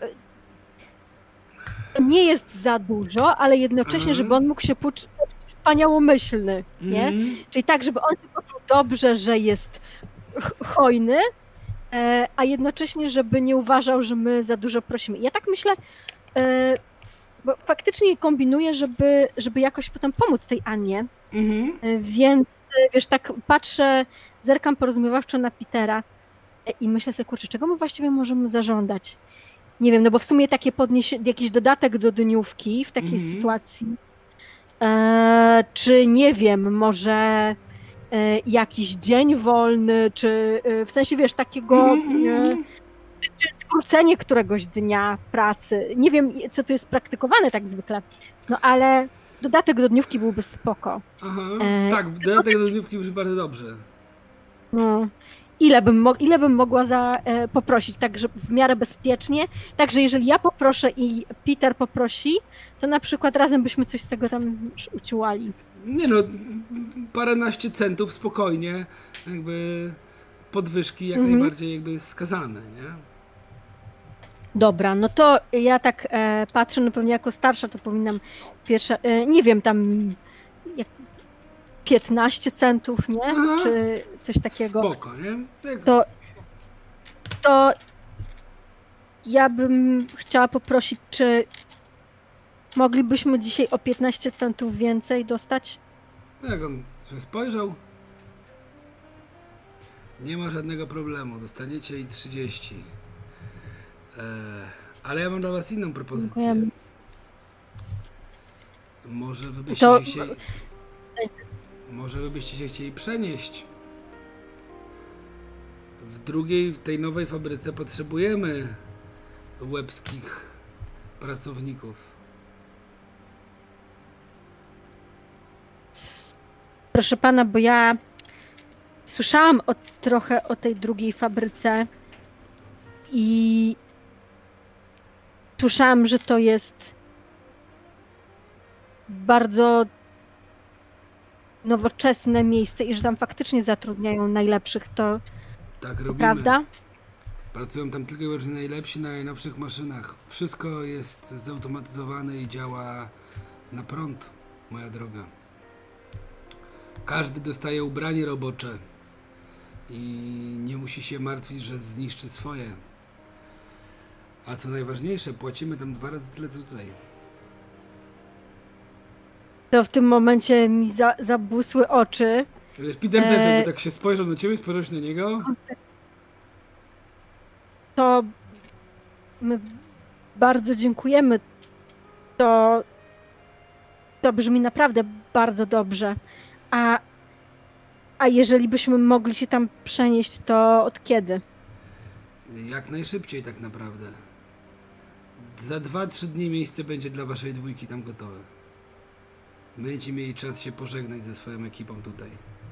nie jest za dużo, ale jednocześnie, Aha. żeby on mógł się poczuć wspaniałomyślny, nie? Mhm. Czyli tak, żeby on się poczuł dobrze, że jest ch- hojny, e, a jednocześnie, żeby nie uważał, że my za dużo prosimy. Ja tak myślę, e, bo faktycznie kombinuję, żeby, żeby jakoś potem pomóc tej Annie, Mhm. e, więc e, wiesz, tak patrzę, zerkam porozumiewawczo na Petera e, i myślę sobie, kurczę, czego my właściwie możemy zażądać? Nie wiem, no bo w sumie takie podnieś, jakiś dodatek do dniówki w takiej Mhm. sytuacji, e, czy nie wiem, może e, jakiś dzień wolny, czy e, w sensie, wiesz, takiego e, czy skrócenie któregoś dnia pracy. Nie wiem, co tu jest praktykowane tak zwykle, no ale dodatek do dniówki byłby spoko. Aha. E, Tak, dodatek do dniówki brzmi bardzo dobrze. No, ile bym, mo- ile bym mogła za, e, poprosić, tak że w miarę bezpiecznie, także jeżeli ja poproszę i Peter poprosi, to na przykład razem byśmy coś z tego tam uciułali. Nie no, paręnaście centów spokojnie, jakby podwyżki jak Mhm. najbardziej jakby wskazane, nie? Dobra, no to ja tak e, patrzę, no pewnie jako starsza to powinnam pierwsza, e, nie wiem, tam jak piętnaście centów, nie? Aha. Czy coś takiego. Spoko, nie? Jak... To, to ja bym chciała poprosić, czy moglibyśmy dzisiaj o piętnaście centów więcej dostać? Jak on się spojrzał? Nie ma żadnego problemu, dostaniecie i trzydzieści. Eee, ale ja mam dla was inną propozycję. Dziękujemy. Może wy byście To- się chcieli... Może wy byście się chcieli przenieść. W drugiej, w tej nowej fabryce potrzebujemy łebskich pracowników. Proszę pana, bo ja słyszałam o, trochę o tej drugiej fabryce i słyszałam, że to jest bardzo nowoczesne miejsce i że tam faktycznie zatrudniają najlepszych, to Tak robimy. prawda? Pracują tam tylko i wyłącznie najlepsi na najnowszych maszynach. Wszystko jest zautomatyzowane i działa na prąd, moja droga. Każdy dostaje ubranie robocze i nie musi się martwić, że zniszczy swoje. A co najważniejsze, płacimy tam dwa razy tyle, co tutaj. To w tym momencie mi za, zabłysły oczy. Wiesz, Peter też Eee. jakby tak się spojrzał na ciebie, spojrzał się na niego. To my bardzo dziękujemy. To, to brzmi naprawdę bardzo dobrze. A, a jeżeli byśmy mogli się tam przenieść, to od kiedy? Jak najszybciej tak naprawdę. Za dwa trzy dni miejsce będzie dla waszej dwójki tam gotowe. Będziecie mieli czas się pożegnać ze swoją ekipą tutaj.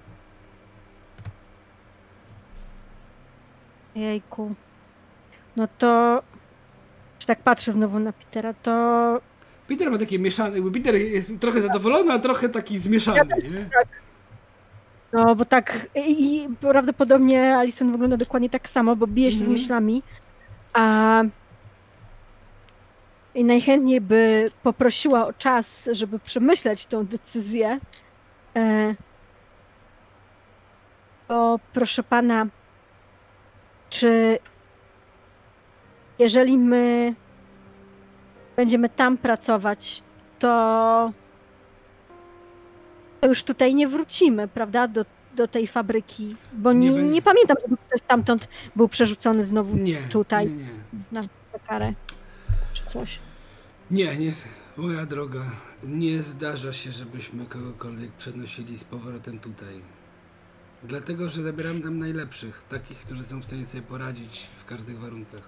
Jejku. No to, że tak patrzę znowu na Petera, to Peter ma takie mieszane, jakby Peter jest trochę zadowolony, a trochę taki zmieszany, nie? no bo tak i, i prawdopodobnie Alison wygląda dokładnie tak samo, bo bije się Mhm. z myślami, a i najchętniej by poprosiła o czas, żeby przemyśleć tą decyzję. E, to proszę pana, czy jeżeli my będziemy tam pracować, to, to już tutaj nie wrócimy, prawda? Do do tej fabryki? Bo nie, Nie nie, będzie- pamiętam, żeby ktoś stamtąd był przerzucony znowu Nie, tutaj nie, nie. na karę czy coś. Nie, nie, moja droga, nie zdarza się, żebyśmy kogokolwiek przenosili z powrotem tutaj. Dlatego, że zabieram tam najlepszych, takich, którzy są w stanie sobie poradzić w każdych warunkach.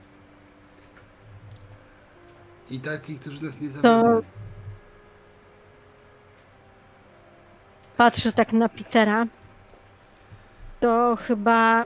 I takich, którzy nas nie zawiodą. Patrzę tak na Petera. To chyba...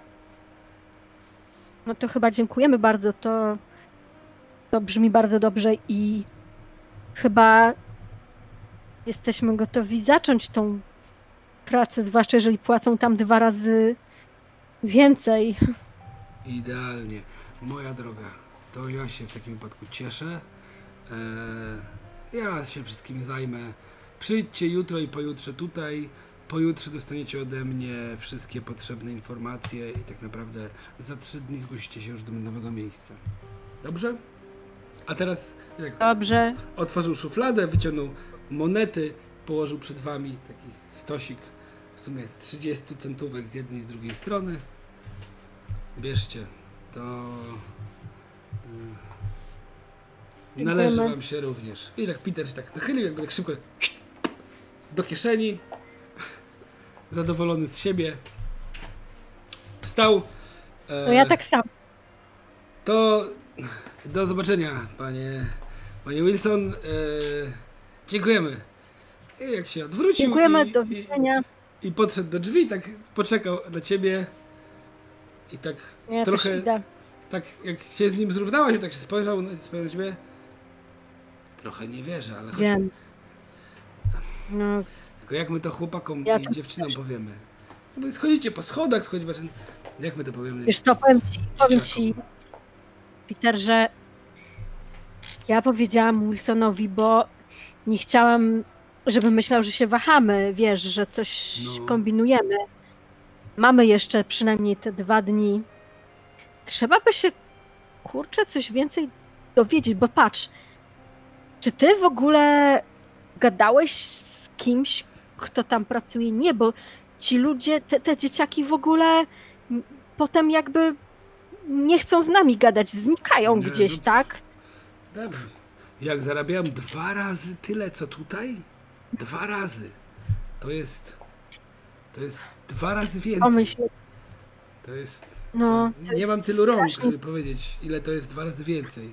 No to chyba dziękujemy bardzo. To, to brzmi bardzo dobrze i chyba jesteśmy gotowi zacząć tą pracę, zwłaszcza jeżeli płacą tam dwa razy więcej. Idealnie. Moja droga, to ja się w takim wypadku cieszę. Eee, ja się wszystkim zajmę. Przyjdźcie jutro i pojutrze tutaj. Pojutrze dostaniecie ode mnie wszystkie potrzebne informacje i tak naprawdę za trzy dni zgłosicie się już do nowego miejsca. Dobrze? A teraz jak Dobrze. otworzył szufladę, wyciągnął monety, położył przed wami taki stosik w sumie trzydzieści centówek z jednej i z drugiej strony. Bierzcie, to yy, należy Dziękujemy. wam się również. Wiesz, jak Peter się tak nachylił, jakby tak szybko do kieszeni, zadowolony z siebie, wstał. E, No ja tak samo. To do zobaczenia, panie, panie Wilson. E, dziękujemy. I jak się odwrócił Dziękujemy, i, do i, widzenia. i podszedł do drzwi, tak poczekał na ciebie i tak Ja trochę, też idę. tak jak się z nim zrównałaś, tak się spojrzał, na- spojrzał na ciebie. Trochę nie wierzę, ale chodźmy. Wiem. No, Tylko jak my to chłopakom Ja i tam dziewczynom powiemy? No bo schodzicie po schodach, schodzicie, jak my to powiemy? wiesz co, powiem ci, powiem dzieciakom? ci, Peter, że ja powiedziałam Wilsonowi, bo nie chciałam, żeby myślał, że się wahamy, wiesz, że coś No. kombinujemy. Mamy jeszcze przynajmniej te dwa dni. Trzeba by się, kurczę, coś więcej dowiedzieć, bo patrz, czy ty w ogóle gadałeś z kimś, kto tam pracuje? Nie, bo ci ludzie, te, te dzieciaki w ogóle m, potem jakby nie chcą z nami gadać, znikają Nie, gdzieś, no- tak? Dobrze. Jak zarabiałem dwa razy tyle, co tutaj? Dwa razy. To jest... To jest dwa razy więcej. Pomyśl, To jest... no, to to nie jest mam tylu rąk, strasznie- żeby powiedzieć, ile to jest dwa razy więcej.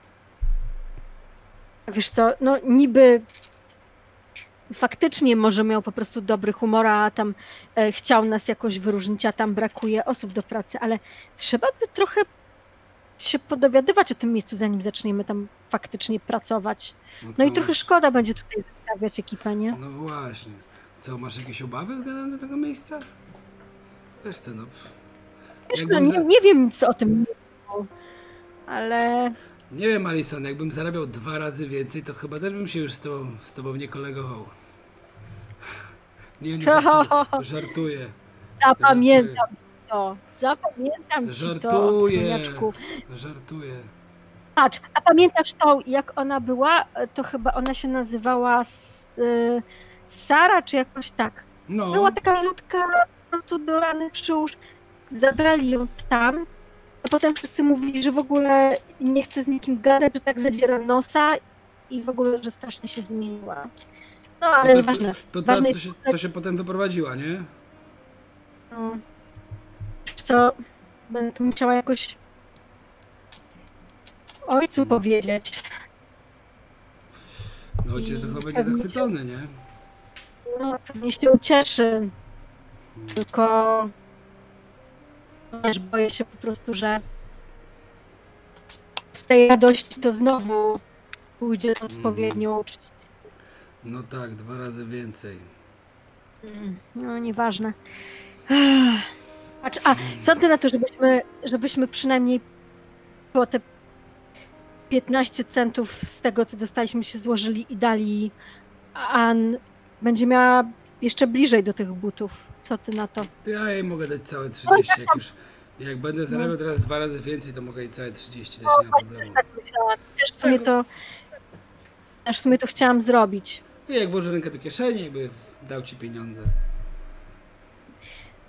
wiesz co, no niby faktycznie może miał po prostu dobry humor, a tam e, chciał nas jakoś wyróżnić, a tam brakuje osób do pracy, ale trzeba by trochę się podowiadywać o tym miejscu, zanim zaczniemy tam faktycznie pracować. No co i trochę masz? szkoda będzie tutaj zostawiać ekipę, nie? No właśnie. Co, masz jakieś obawy względem tego miejsca? Wiesz co, no... pff. Wiesz, no, Jakbym nie, za- nie wiem nic o tym miejscu, ale Nie wiem, Alison, jakbym zarabiał dwa razy więcej, to chyba też bym się już z tobą, z tobą nie kolegował. Nie, no, żartuję. żartuję. zapamiętam to. Zapamiętam ci to, Żartuję. cwaniaczku. Żartuję. Patrz, a pamiętasz tą, jak ona była? To chyba ona się nazywała S- y, Sara, czy jakoś tak. No, Była taka ludzka, po prostu do rany przyłóż. Zabrali ją tam, a potem wszyscy mówili, że w ogóle nie chce z nikim gadać, że tak zadziera nosa i w ogóle, że strasznie się zmieniła. No ale to, to, nieważne. to ta, Ważne co jest- się, co się potem wyprowadziła, nie? No. Wiesz co, będę to musiała jakoś ojcu powiedzieć. No ojciec to I chyba będzie pewnie zachwycony, nie? No, pewnie się ucieszy. Tylko też boję się po prostu, że z tej radości to znowu pójdzie to odpowiednio uczcić. No tak, dwa razy więcej. Mm, No nieważne. Ech. Patrz, a co ty na to, żebyśmy, żebyśmy przynajmniej po te piętnaście centów z tego, co dostaliśmy, się złożyli i dali, a Ann będzie miała jeszcze bliżej do tych butów. Co ty na to? To ja jej mogę dać całe trzydzieści, jak już... Jak będę zarabiał teraz dwa razy więcej, to mogę jej całe trzydzieści dać, nie ma problemu. Tak myślałam. Też w sumie to, też w sumie to chciałam zrobić. I jak włożę rękę do kieszeni, jakby dał ci pieniądze.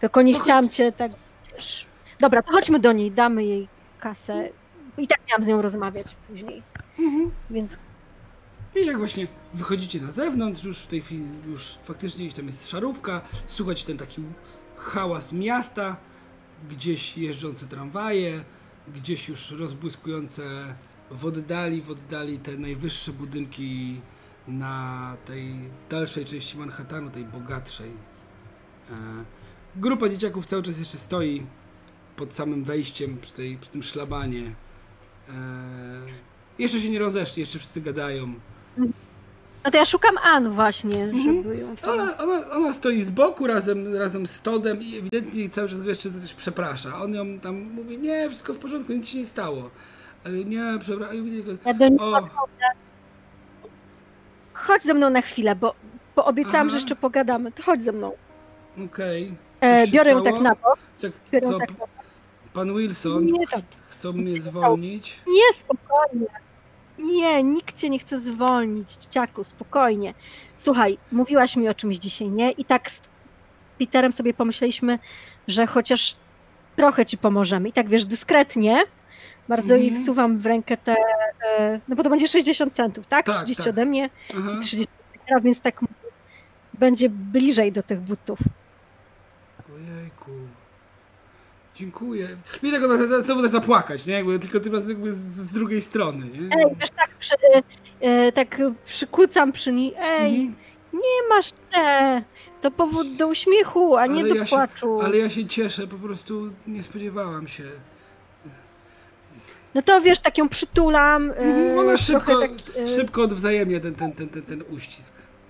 Tylko nie To chciałam cię tak, wiesz. Dobra, to chodźmy do niej, damy jej kasę. I tak miałam z nią rozmawiać później. Mhm. Więc I jak właśnie wychodzicie na zewnątrz, już w tej chwili, już faktycznie gdzieś tam jest szarówka, słuchać ten taki hałas miasta, gdzieś jeżdżące tramwaje, gdzieś już rozbłyskujące w oddali, w oddali te najwyższe budynki na tej dalszej części Manhattanu, tej bogatszej. E, grupa dzieciaków cały czas jeszcze stoi pod samym wejściem przy, tej, przy tym szlabanie. E, jeszcze się nie rozeszli, jeszcze wszyscy gadają. no to ja szukam Ann właśnie, Mhm. żeby ją... tam- Ona, ona, ona stoi z boku razem, razem z Todem i ewidentnie cały czas go jeszcze coś przeprasza. On ją tam mówi, nie, wszystko w porządku, nic się nie stało. Ale nie, przepraszam. Ja do niej O, Chodź ze mną na chwilę, bo, bo obiecałam, Aha. że jeszcze pogadamy. To chodź ze mną. okej. E, Coś się biorę ją stało? tak na bok. Tak, Biorę co, ją tak na bok. pan Wilson Nie, tak. ch- chcą mnie zwolnić? Nie, spokojnie. Nie, nikt cię nie chce zwolnić, dzieciaku, spokojnie. Słuchaj, mówiłaś mi o czymś dzisiaj, nie? I tak z Peterem sobie pomyśleliśmy, że chociaż trochę ci pomożemy. I tak wiesz, dyskretnie, bardzo Mhm. jej wsuwam w rękę te, e, no bo to będzie sześćdziesiąt centów, tak? Tak, trzydzieści tak. ode mnie Aha. i trzydzieści od Petera, więc tak będzie bliżej do tych butów. Ojejku. Dziękuję. Mi tak ona znowu da zapłakać, nie? Jakby, tylko tym razem jakby z, z drugiej strony, nie? Ej, wiesz, tak, przy, e, tak przykucam przy niej, ej, Mhm. nie masz te, to powód do uśmiechu, a nie Ale do ja się- płaczu. Ale ja się cieszę, po prostu nie spodziewałam się. No to wiesz, tak ją przytulam. e, Mhm. Ona szybko, trochę tak, e, szybko odwzajemnia ten, ten, ten, ten, ten uścisk.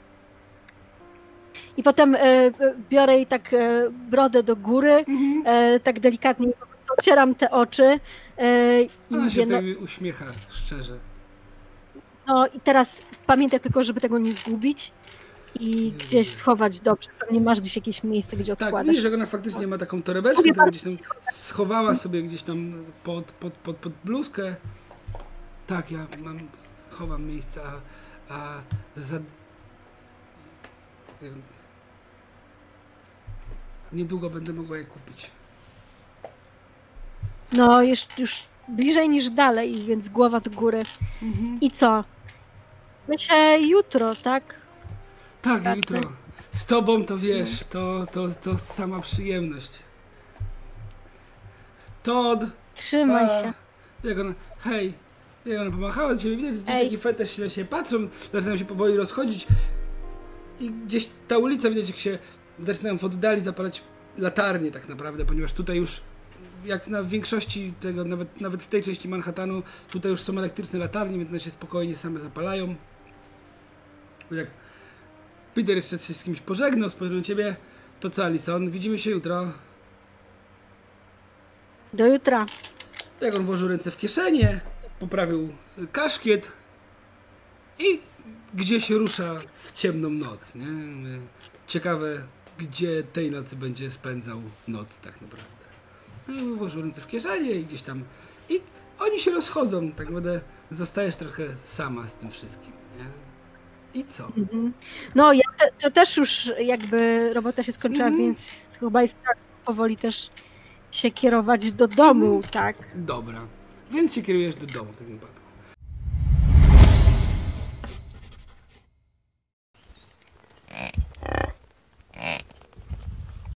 I potem e, biorę jej tak e, brodę do góry, e, tak delikatnie ocieram te oczy. E, i Ona się mówię, no, wtedy uśmiecha szczerze. no i teraz pamiętaj tylko, żeby tego nie zgubić i gdzieś schować dobrze. Pewnie masz gdzieś jakieś miejsce, gdzie Tak, odkładasz. widzisz, że ona faktycznie ma taką torebeczkę, którą gdzieś tam schowała sobie gdzieś tam pod, pod, pod, pod bluzkę. Tak, ja mam, chowam miejsca, a, a za... Niedługo będę mogła je kupić. No, już, już bliżej niż dalej, więc głowa do góry. I co? Myślę jutro, tak? Tak, Tak, jutro. tak. Z tobą to wiesz, to, to, to sama przyjemność. Todd! Trzymaj a, się. Jak ona, hej, jak ona pomachała do ciebie, widać, że Ej. dzieciaki też się na siebie patrzą, zaczynają się powoli rozchodzić i gdzieś ta ulica, widać, jak się zaczynają w oddali zapalać latarnie tak naprawdę, ponieważ tutaj już, jak na większości tego, nawet, nawet w tej części Manhattanu, tutaj już są elektryczne latarnie, więc one się spokojnie same zapalają. Jak Peter jeszcze się z kimś pożegnał, spojrzał na ciebie, to co, Alison, widzimy się jutro. Do jutra. Jak on włożył ręce w kieszenie, poprawił kaszkiet i gdzieś rusza w ciemną noc, nie? Ciekawe, gdzie tej nocy będzie spędzał noc tak naprawdę. No i włożył ręce w kieszenie i gdzieś tam... I oni się rozchodzą, tak naprawdę zostajesz trochę sama z tym wszystkim, nie? I co? Mhm. No, ja te, to też już jakby robota się skończyła, Mhm. więc chyba jest tak powoli też się kierować do domu, tak? Dobra, więc się kierujesz do domu w takim wypadku.